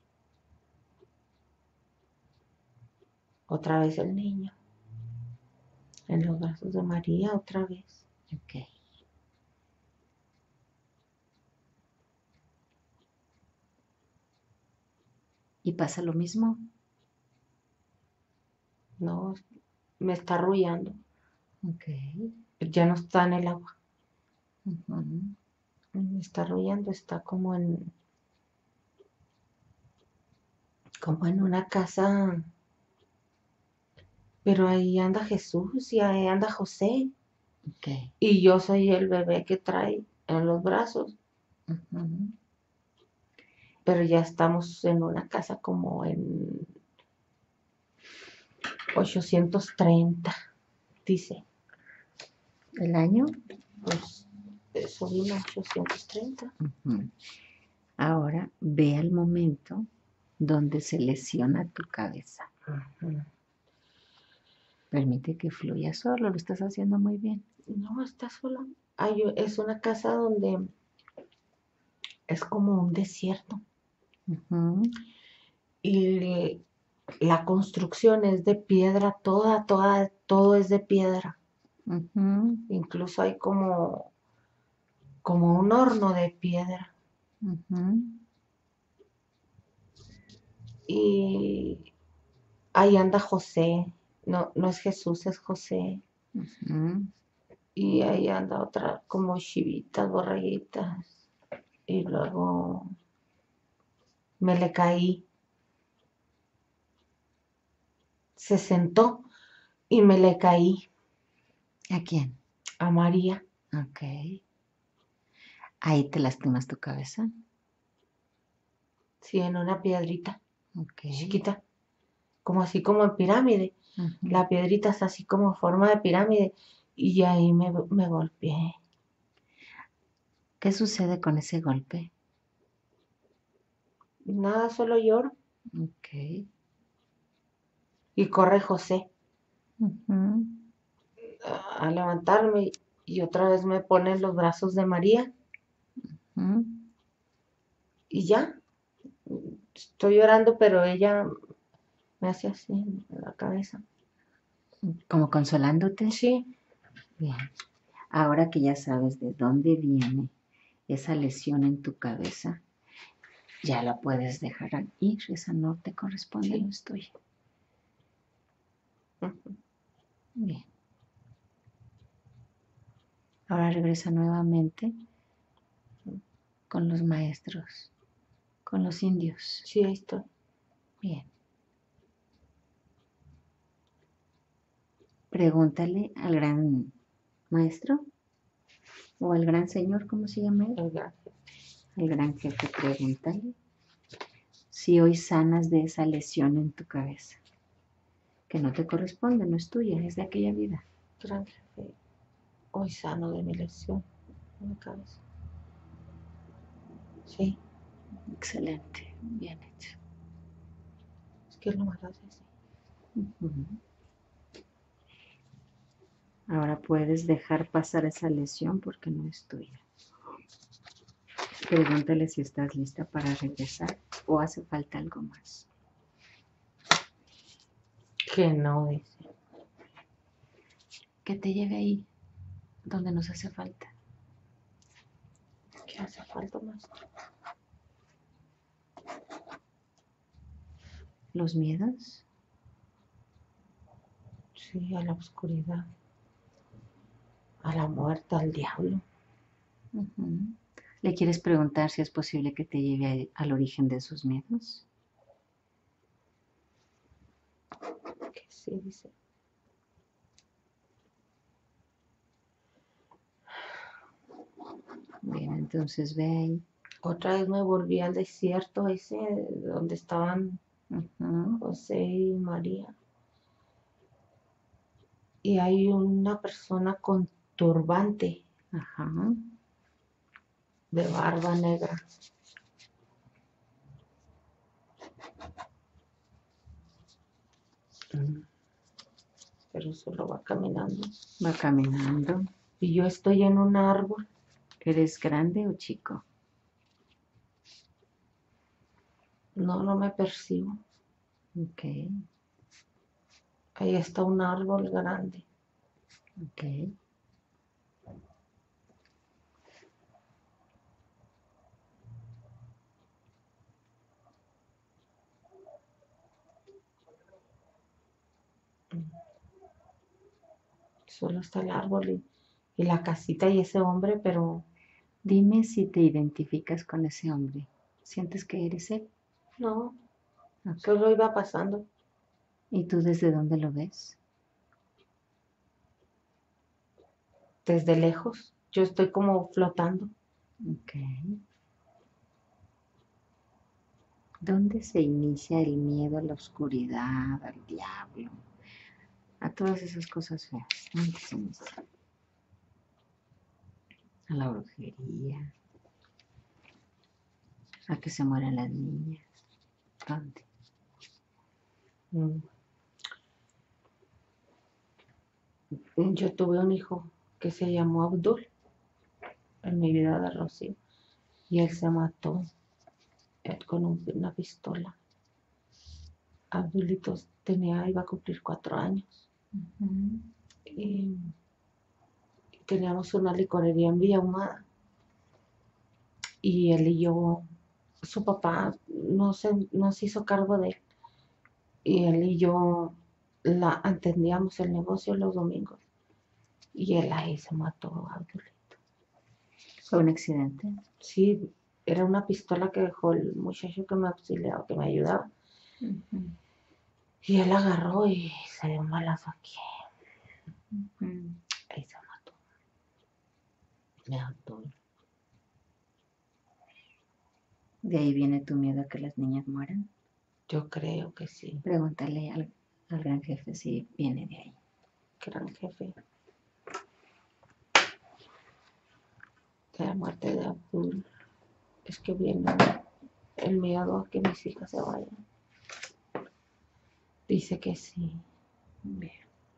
Otra vez el niño, en los brazos de María, otra vez. Ok. ¿Y pasa lo mismo? No, me está arrullando, Ok. ya no está en el agua, Ujú. me está arrullando, está como en, como en una casa, pero ahí anda Jesús y ahí anda José. Ok. Y yo soy el bebé que trae en los brazos, Ujú. pero ya estamos en una casa como en, ochocientos treinta, dice. ¿El año? Pues eso vino ochocientos treinta. Ujú. Ahora ve al momento donde se lesiona tu cabeza. Ujú. Permite que fluya solo, lo estás haciendo muy bien. No, está sola. Hay, es una casa donde es como un desierto. Ujú, Y la construcción es de piedra, toda, toda, todo es de piedra. ujú, Incluso hay como, como un horno de piedra. ujú, Y ahí anda José. No, no es Jesús, es José. ujú. Y ahí anda otra, como chivitas, borreguitas. Y luego me le caí. Se sentó y me le caí ¿A quién? a María. Ok. Ahí te lastimas tu cabeza. Sí, en una piedrita Ok. chiquita, como así como en pirámide. Ujú. La piedrita está así como en forma de pirámide y ahí me, me golpeé. ¿Qué sucede con ese golpe? Nada, solo lloro. Ok. Y corre José Ujú, a, a levantarme y otra vez me pone en los brazos de María ujú. y ya. Estoy llorando, pero ella me hace así en la cabeza. Como consolándote. Sí, Bien. Ahora que ya sabes de dónde viene esa lesión en tu cabeza, ya la puedes dejar ir. Esa no te corresponde, sí. no es tuya. Ujú. Bien. Ahora regresa nuevamente con los maestros, con los indios. Sí, ahí estoy. Bien. Pregúntale al gran maestro o al gran señor, ¿cómo se llama él? El gran- El gran jefe, pregúntale si hoy sanas de esa lesión en tu cabeza, que no te corresponde, no es tuya, es de aquella vida. gran jefe. Hoy sano de mi lesión en la cabeza. Sí, Excelente, bien hecho. es que es lo más grande. Sí. Ujú. Ahora puedes dejar pasar esa lesión porque no es tuya. Pregúntale si estás lista para regresar o hace falta algo más. Que no, dice. Que te lleve ahí donde nos hace falta. ¿Qué hace falta más? Los miedos, Sí, a la oscuridad, a la muerte, al diablo. ujú. ¿Le quieres preguntar si es posible que te lleve al origen de sus miedos? Que sí, dice. Bien, entonces ve ahí. Otra vez me volví al desierto ese donde estaban Ujú. José y María. Y hay una persona con turbante Ajá. de barba negra. Mm. Pero solo va caminando. Va caminando. Y yo estoy en un árbol. ¿Eres grande o chico? No, no me percibo. Ok, Ahí está un árbol grande. ok. Solo está el árbol y, y la casita y ese hombre, pero Dime si te identificas con ese hombre. ¿Sientes que eres él? no, Ok. solo iba pasando ¿Y tú desde dónde lo ves? desde lejos. Yo estoy como flotando. Ok. ¿Dónde se inicia el miedo a la oscuridad, al diablo? a todas esas cosas feas, ¿dónde se inicia? A la brujería, a que se mueran las niñas, ¿dónde? Mm. Yo tuve un hijo que se llamó Abdul en mi vida de Rocío y él se mató eh, con un- una pistola. Abdulito tenía, iba a cumplir cuatro años Ujú. y teníamos una licorería en Villa Ahumada y él y yo, su papá no se, no se hizo cargo de él y él y yo la atendíamos el negocio los domingos y él ahí se mató Abdulito. Fue un accidente. Sí, era una pistola que dejó el muchacho que me auxiliaba, que me ayudaba. Ujú. Y él agarró y se dio un balazo aquí. Ujú. Ahí se mató. Me mató. De ahí viene tu miedo a que las niñas mueran. Yo creo que sí. Pregúntale al, al gran jefe si viene de ahí. Gran jefe. De la muerte de Abdul. Es que viene el miedo a que mis hijas se vayan. Dice que sí. Bien.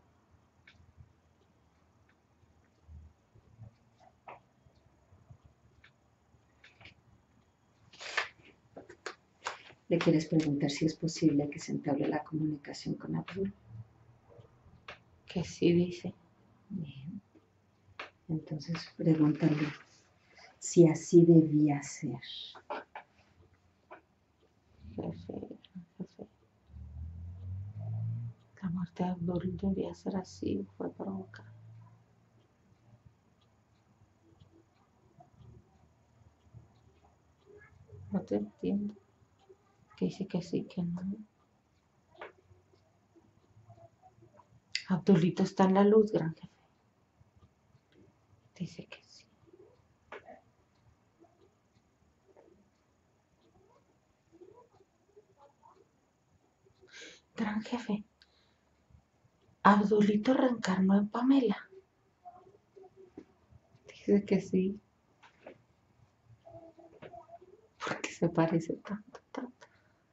¿Le quieres preguntar si es posible que se entable la comunicación con Abdul? Que sí, dice. Bien. Entonces pregúntale si así debía ser. Jefe, jefe. La muerte de Abdul debía ser así. Fue provocada. No te entiendo. Que dice que sí, que no. Abdulito está en la luz, gran jefe. Dice que sí. Gran jefe. Abdulito reencarnó en Pamela. Dice que sí. Porque se parece tanto, tanto.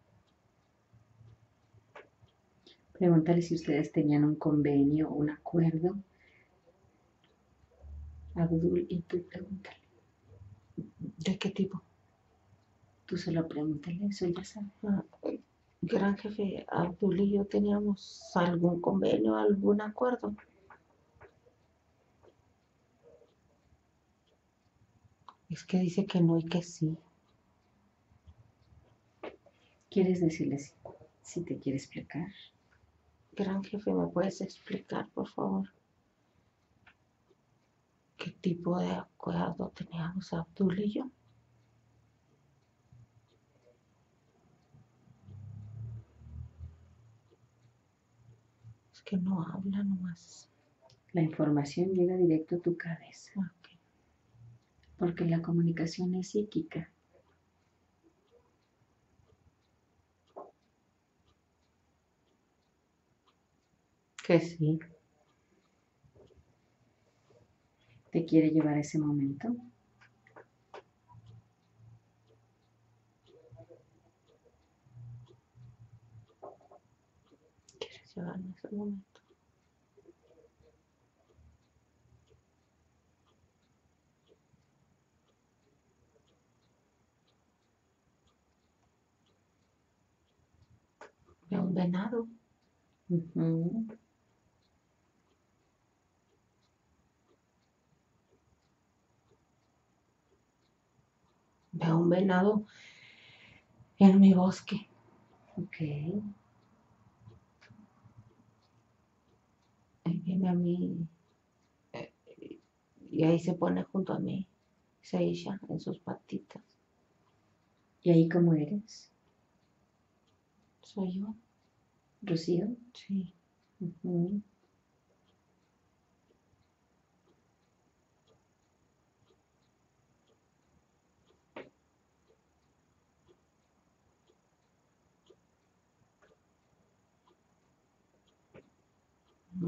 Pregúntale si ustedes tenían un convenio, un acuerdo. Abdul, y tú pregúntale. ¿De qué tipo? Tú solo pregúntale, eso ya sabes. Ah, gran jefe, Abdul y yo teníamos algún convenio, algún acuerdo. Es que dice que no y que sí. ¿Quieres decirle si, si te quiere explicar? Gran jefe, ¿me puedes explicar, por favor, qué tipo de acuerdo teníamos Abdul y yo? Es que no habla nomás. La información llega directo a tu cabeza, Ok. porque la comunicación es psíquica. Que sí. ¿Te quiere llevar a ese momento? ¿Quieres llevarme a ese momento? Veo un venado. Ujú. Veo un venado en mi bosque. Ok. Él viene a mí eh, y ahí se pone junto a mí. Se echa en sus patitas. ¿Y ahí cómo eres? ¿Soy yo? ¿Rocío? Sí. Ujú.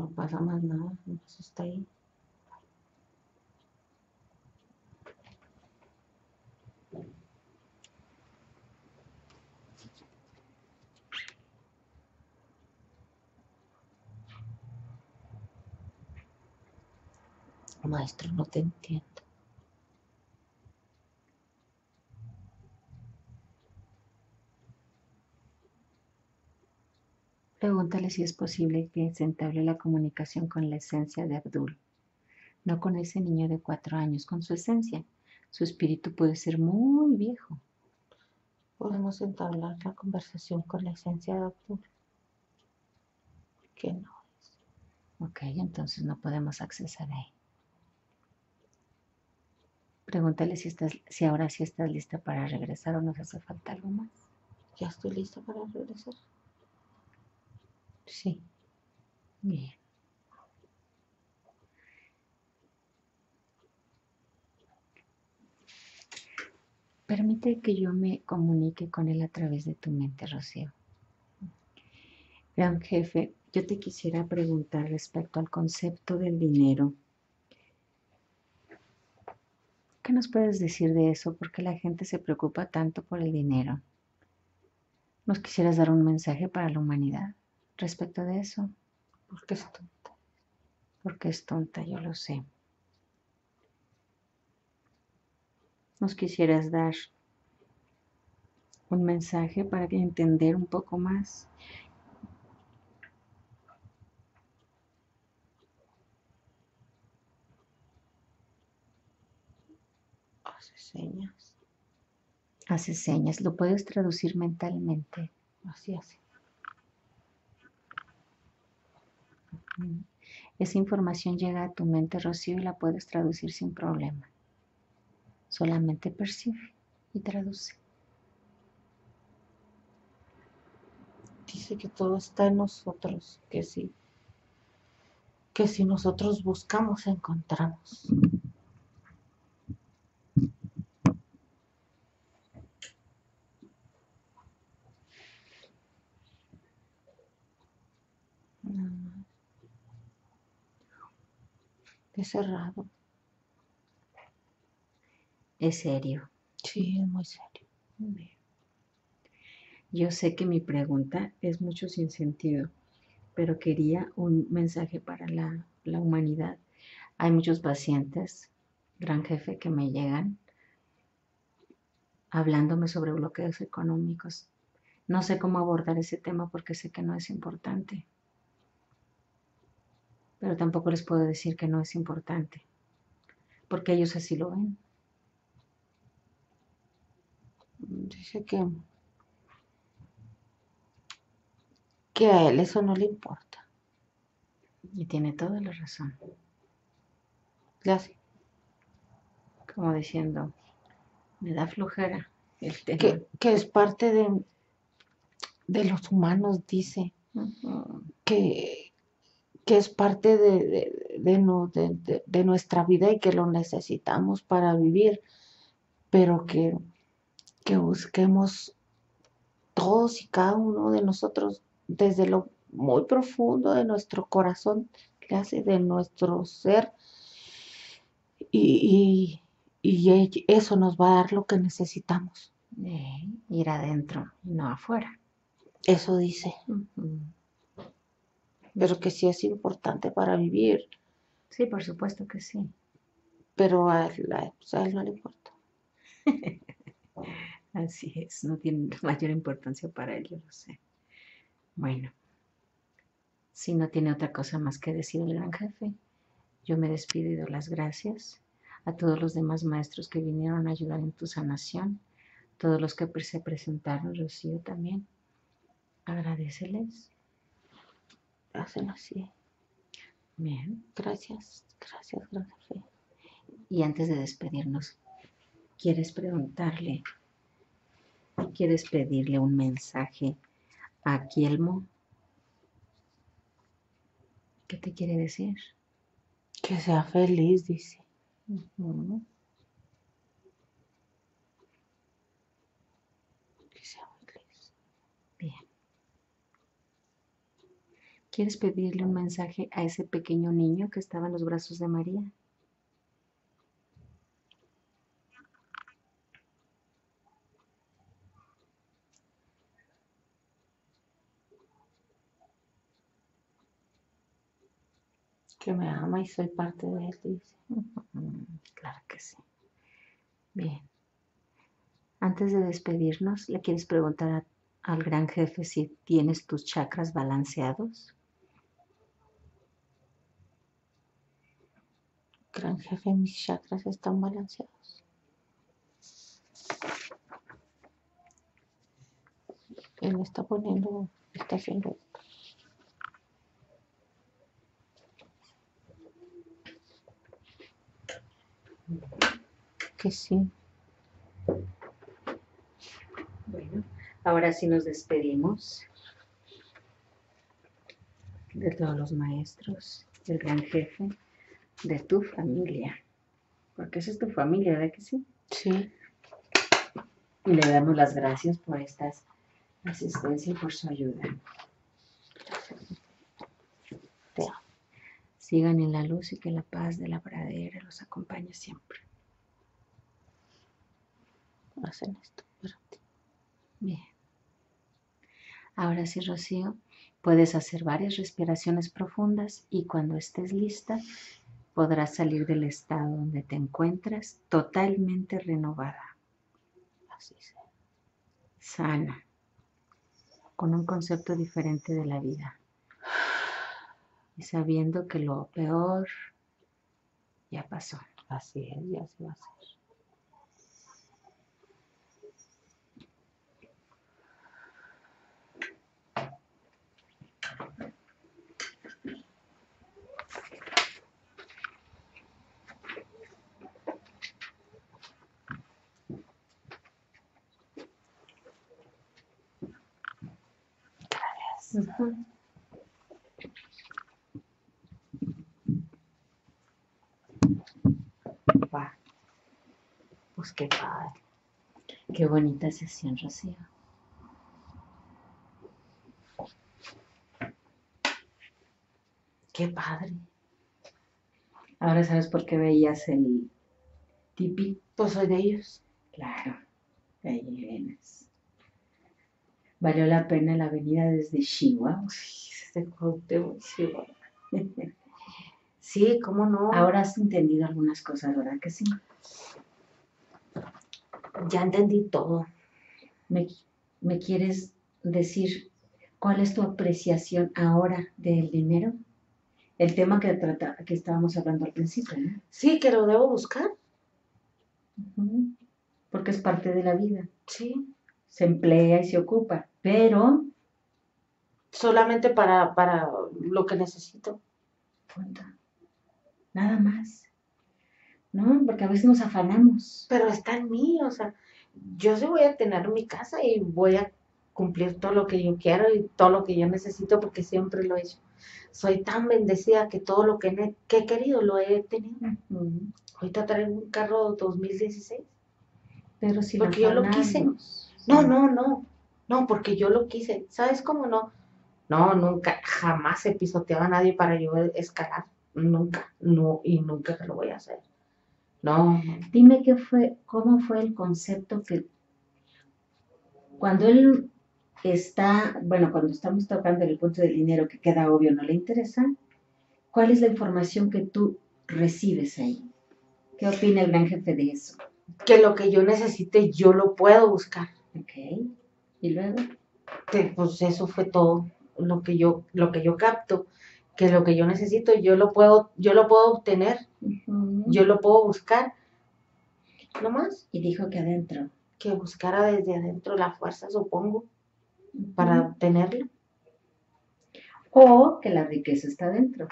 No pasa más nada, nomás está ahí. Maestro, no te entiendo. Pregúntale si es posible que se entable la comunicación con la esencia de Abdul, no con ese niño de cuatro años, con su esencia. Su espíritu puede ser muy viejo. Podemos entablar la conversación con la esencia de Abdul. Que no. Ok, entonces no podemos accesar ahí. Pregúntale si, estás, si ahora sí estás lista para regresar o nos hace falta algo más. Ya estoy lista para regresar. Sí. Bien. Permite que yo me comunique con él a través de tu mente, Rocío. Gran jefe, yo te quisiera preguntar respecto al concepto del dinero. ¿Qué nos puedes decir de eso? ¿Por qué la gente se preocupa tanto por el dinero? ¿Nos quisieras dar un mensaje para la humanidad respecto de eso? Porque es tonta. Porque es tonta, yo lo sé. ¿Nos quisieras dar un mensaje para entender un poco más? Hace señas. Hace señas, lo puedes traducir mentalmente. Así hace. Esa información llega a tu mente, Rocío, y la puedes traducir sin problema. Solamente percibe y traduce. Dice que todo está en nosotros, que sí, que si nosotros buscamos, encontramos. Nada más. Es cerrado. Es serio. Sí, es muy serio. Yo sé que mi pregunta es mucho sin sentido, pero quería un mensaje para la, la humanidad. Hay muchos pacientes, gran jefe, que me llegan hablándome sobre bloqueos económicos. No sé cómo abordar ese tema porque sé que no es importante, pero tampoco les puedo decir que no es importante, porque ellos así lo ven. Dice que, que a él eso no le importa. Y tiene toda la razón. Le hace. Como diciendo, me da flojera el tema. Que, que es parte de, de los humanos, dice. Uh-huh. Que, que es parte de, de, de, no, de, de, de nuestra vida y que lo necesitamos para vivir, pero que, que busquemos todos y cada uno de nosotros desde lo muy profundo de nuestro corazón, que hace de nuestro ser, y, y, y eso nos va a dar lo que necesitamos. Eh, ir adentro, no afuera. Eso dice. Uh-huh. Pero que sí es importante para vivir. Sí, por supuesto que sí. Pero a él, a, pues a él no le importa. Así es, no tiene mayor importancia para él, yo lo sé. Bueno, si no tiene otra cosa más que decir el gran jefe, yo me despido y doy las gracias a todos los demás maestros que vinieron a ayudar en tu sanación, todos los que se presentaron, Rocío también. Agradeceles. Hacen así. Bien. Gracias, gracias, gran jefe. Y antes de despedirnos, ¿quieres preguntarle, quieres pedirle un mensaje a Kielmo? ¿Qué te quiere decir? Que sea feliz, dice. Uh-huh. Que sea feliz. Bien. ¿Quieres pedirle un mensaje a ese pequeño niño que estaba en los brazos de María? Que me ama y soy parte de él, dice. Mm, claro que sí. Bien. Antes de despedirnos, ¿le quieres preguntar a- al gran jefe si tienes tus chakras balanceados? Gran jefe, mis chakras están balanceados. Él me está poniendo, está haciendo esto. Que sí. Bueno, ahora sí nos despedimos de todos los maestros, del gran jefe, de tu familia. Porque esa es tu familia, ¿verdad que sí? Sí. Y le damos las gracias por esta asistencia y por su ayuda. Te amo. Sigan en la luz y que la paz de la pradera los acompañe siempre. Hacen esto para ti. Bien. Ahora sí, Rocío, puedes hacer varias respiraciones profundas y cuando estés lista podrás salir del estado donde te encuentras totalmente renovada, Así sea. sana, con un concepto diferente de la vida y sabiendo que lo peor ya pasó. Así es, y así va a ser. Uh-huh. Va. Pues qué padre. Qué bonita sesión, Rocío. Qué padre. Ahora sabes por qué veías el tipi. Pues soy de ellos. Claro, de ahí vienes. Valió la pena la venida desde Chihuahua. Desde Cuauhtémoc, Chihuahua. Sí, cómo no. Ahora has entendido algunas cosas, ¿verdad que sí? Ya entendí todo. ¿Me, me quieres decir cuál es tu apreciación ahora del dinero? El tema que, trata, que estábamos hablando al principio, ¿no? Sí, que lo debo buscar. Uh-huh. Porque es parte de la vida. Sí. Se emplea y se ocupa, pero Solamente para, para lo que necesito. punto. Nada más. ¿No? Porque a veces nos afanamos. Pero está en mí, o sea, yo sí voy a tener mi casa y voy a cumplir todo lo que yo quiero y todo lo que yo necesito porque siempre lo he hecho. Soy tan bendecida que todo lo que, ne- que he querido lo he tenido. Uh-huh. Ahorita traigo un carro dos mil dieciséis. Pero si Porque yo lo quise. No, no, no. No, porque yo lo quise. ¿Sabes cómo no? No, nunca, jamás he pisoteado a nadie para yo escalar. Nunca, no, y nunca que lo voy a hacer. No. Dime qué fue, cómo fue el concepto que cuando él está, bueno, cuando estamos tocando el punto del dinero que queda obvio, no le interesa, ¿cuál es la información que tú recibes ahí? ¿Qué opina el gran jefe de eso? Que lo que yo necesite yo lo puedo buscar. Ok. ¿Y luego? Que, pues eso fue todo lo que yo, lo que yo capto, que lo que yo necesito yo lo puedo, yo lo puedo obtener, Uh-huh. yo lo puedo buscar. ¿No más? Y dijo que adentro. Que buscara desde adentro la fuerza, supongo, uh-huh, para obtenerlo. O que la riqueza está dentro.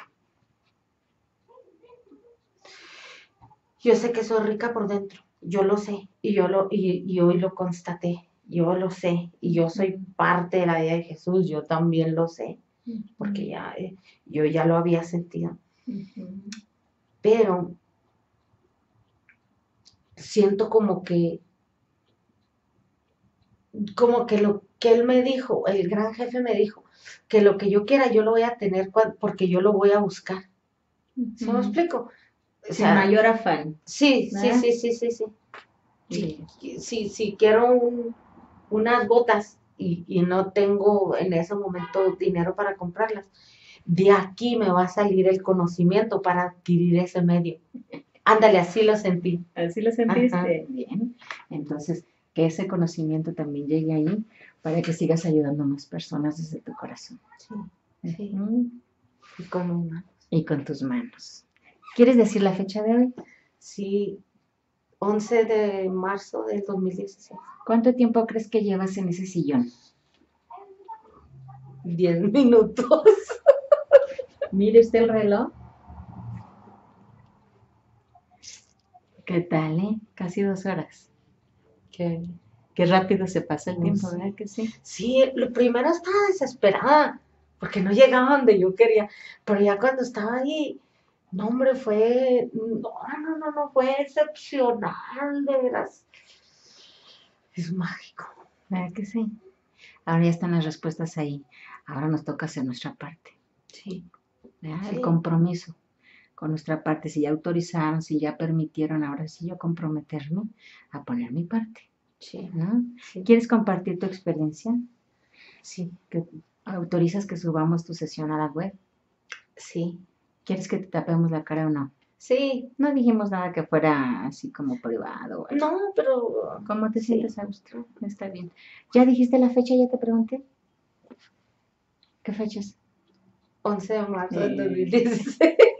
Yo sé que soy rica por dentro, yo lo sé, y yo lo, y, y hoy lo constaté, yo lo sé, y yo soy parte de la vida de Jesús, yo también lo sé, uh-huh, porque ya, eh, yo ya lo había sentido. Uh-huh. Pero siento como que como que lo que él me dijo, el gran jefe me dijo, que lo que yo quiera yo lo voy a tener cuan- porque yo lo voy a buscar. ¿Sí me Ujú. explico? O Sin sea, mayor afán, sí, sí, ¿verdad? sí, sí, sí, sí. Bien. Si, si, si quiero un- unas botas y, y no tengo en ese momento dinero para comprarlas, de aquí me va a salir el conocimiento para adquirir ese medio. Ándale, así lo sentí. ¿Así lo Ajá. sentiste? Bien. Entonces, que ese conocimiento también llegue ahí para que sigas ayudando a más personas desde tu corazón. Sí, sí. Ujú. Y con mi mano. Y con tus manos. ¿Quieres decir la fecha de hoy? Sí, once de marzo del dos mil dieciséis. ¿Cuánto tiempo crees que llevas en ese sillón? Diez minutos. Mire usted el reloj. ¿Qué tal, eh? Casi dos horas. Que Qué rápido se pasa el no tiempo, sé. ¿verdad que sí? Sí, lo primero estaba desesperada porque no llegaba donde yo quería, pero ya cuando estaba ahí, no, hombre, fue, no, no, no, no, fue excepcional, de veras. Es mágico. ¿Verdad que sí? Ahora ya están las respuestas ahí. Ahora nos toca hacer nuestra parte, Sí, ¿verdad? El sí, compromiso con nuestra parte. Si ya autorizaron, si ya permitieron, ahora sí yo comprometerme a poner mi parte, sí, ¿no? sí, ¿Quieres compartir tu experiencia? sí, ¿Que autorizas que subamos tu sesión a la web? sí, ¿Quieres que te tapemos la cara o no? sí. No dijimos nada que fuera así como privado o algo. No, pero ¿Cómo te sí. sientes a gusto? Está bien. ¿Ya dijiste la fecha? ¿Ya te pregunté? ¿Qué fechas? once de marzo del Eh, dos mil dieciséis.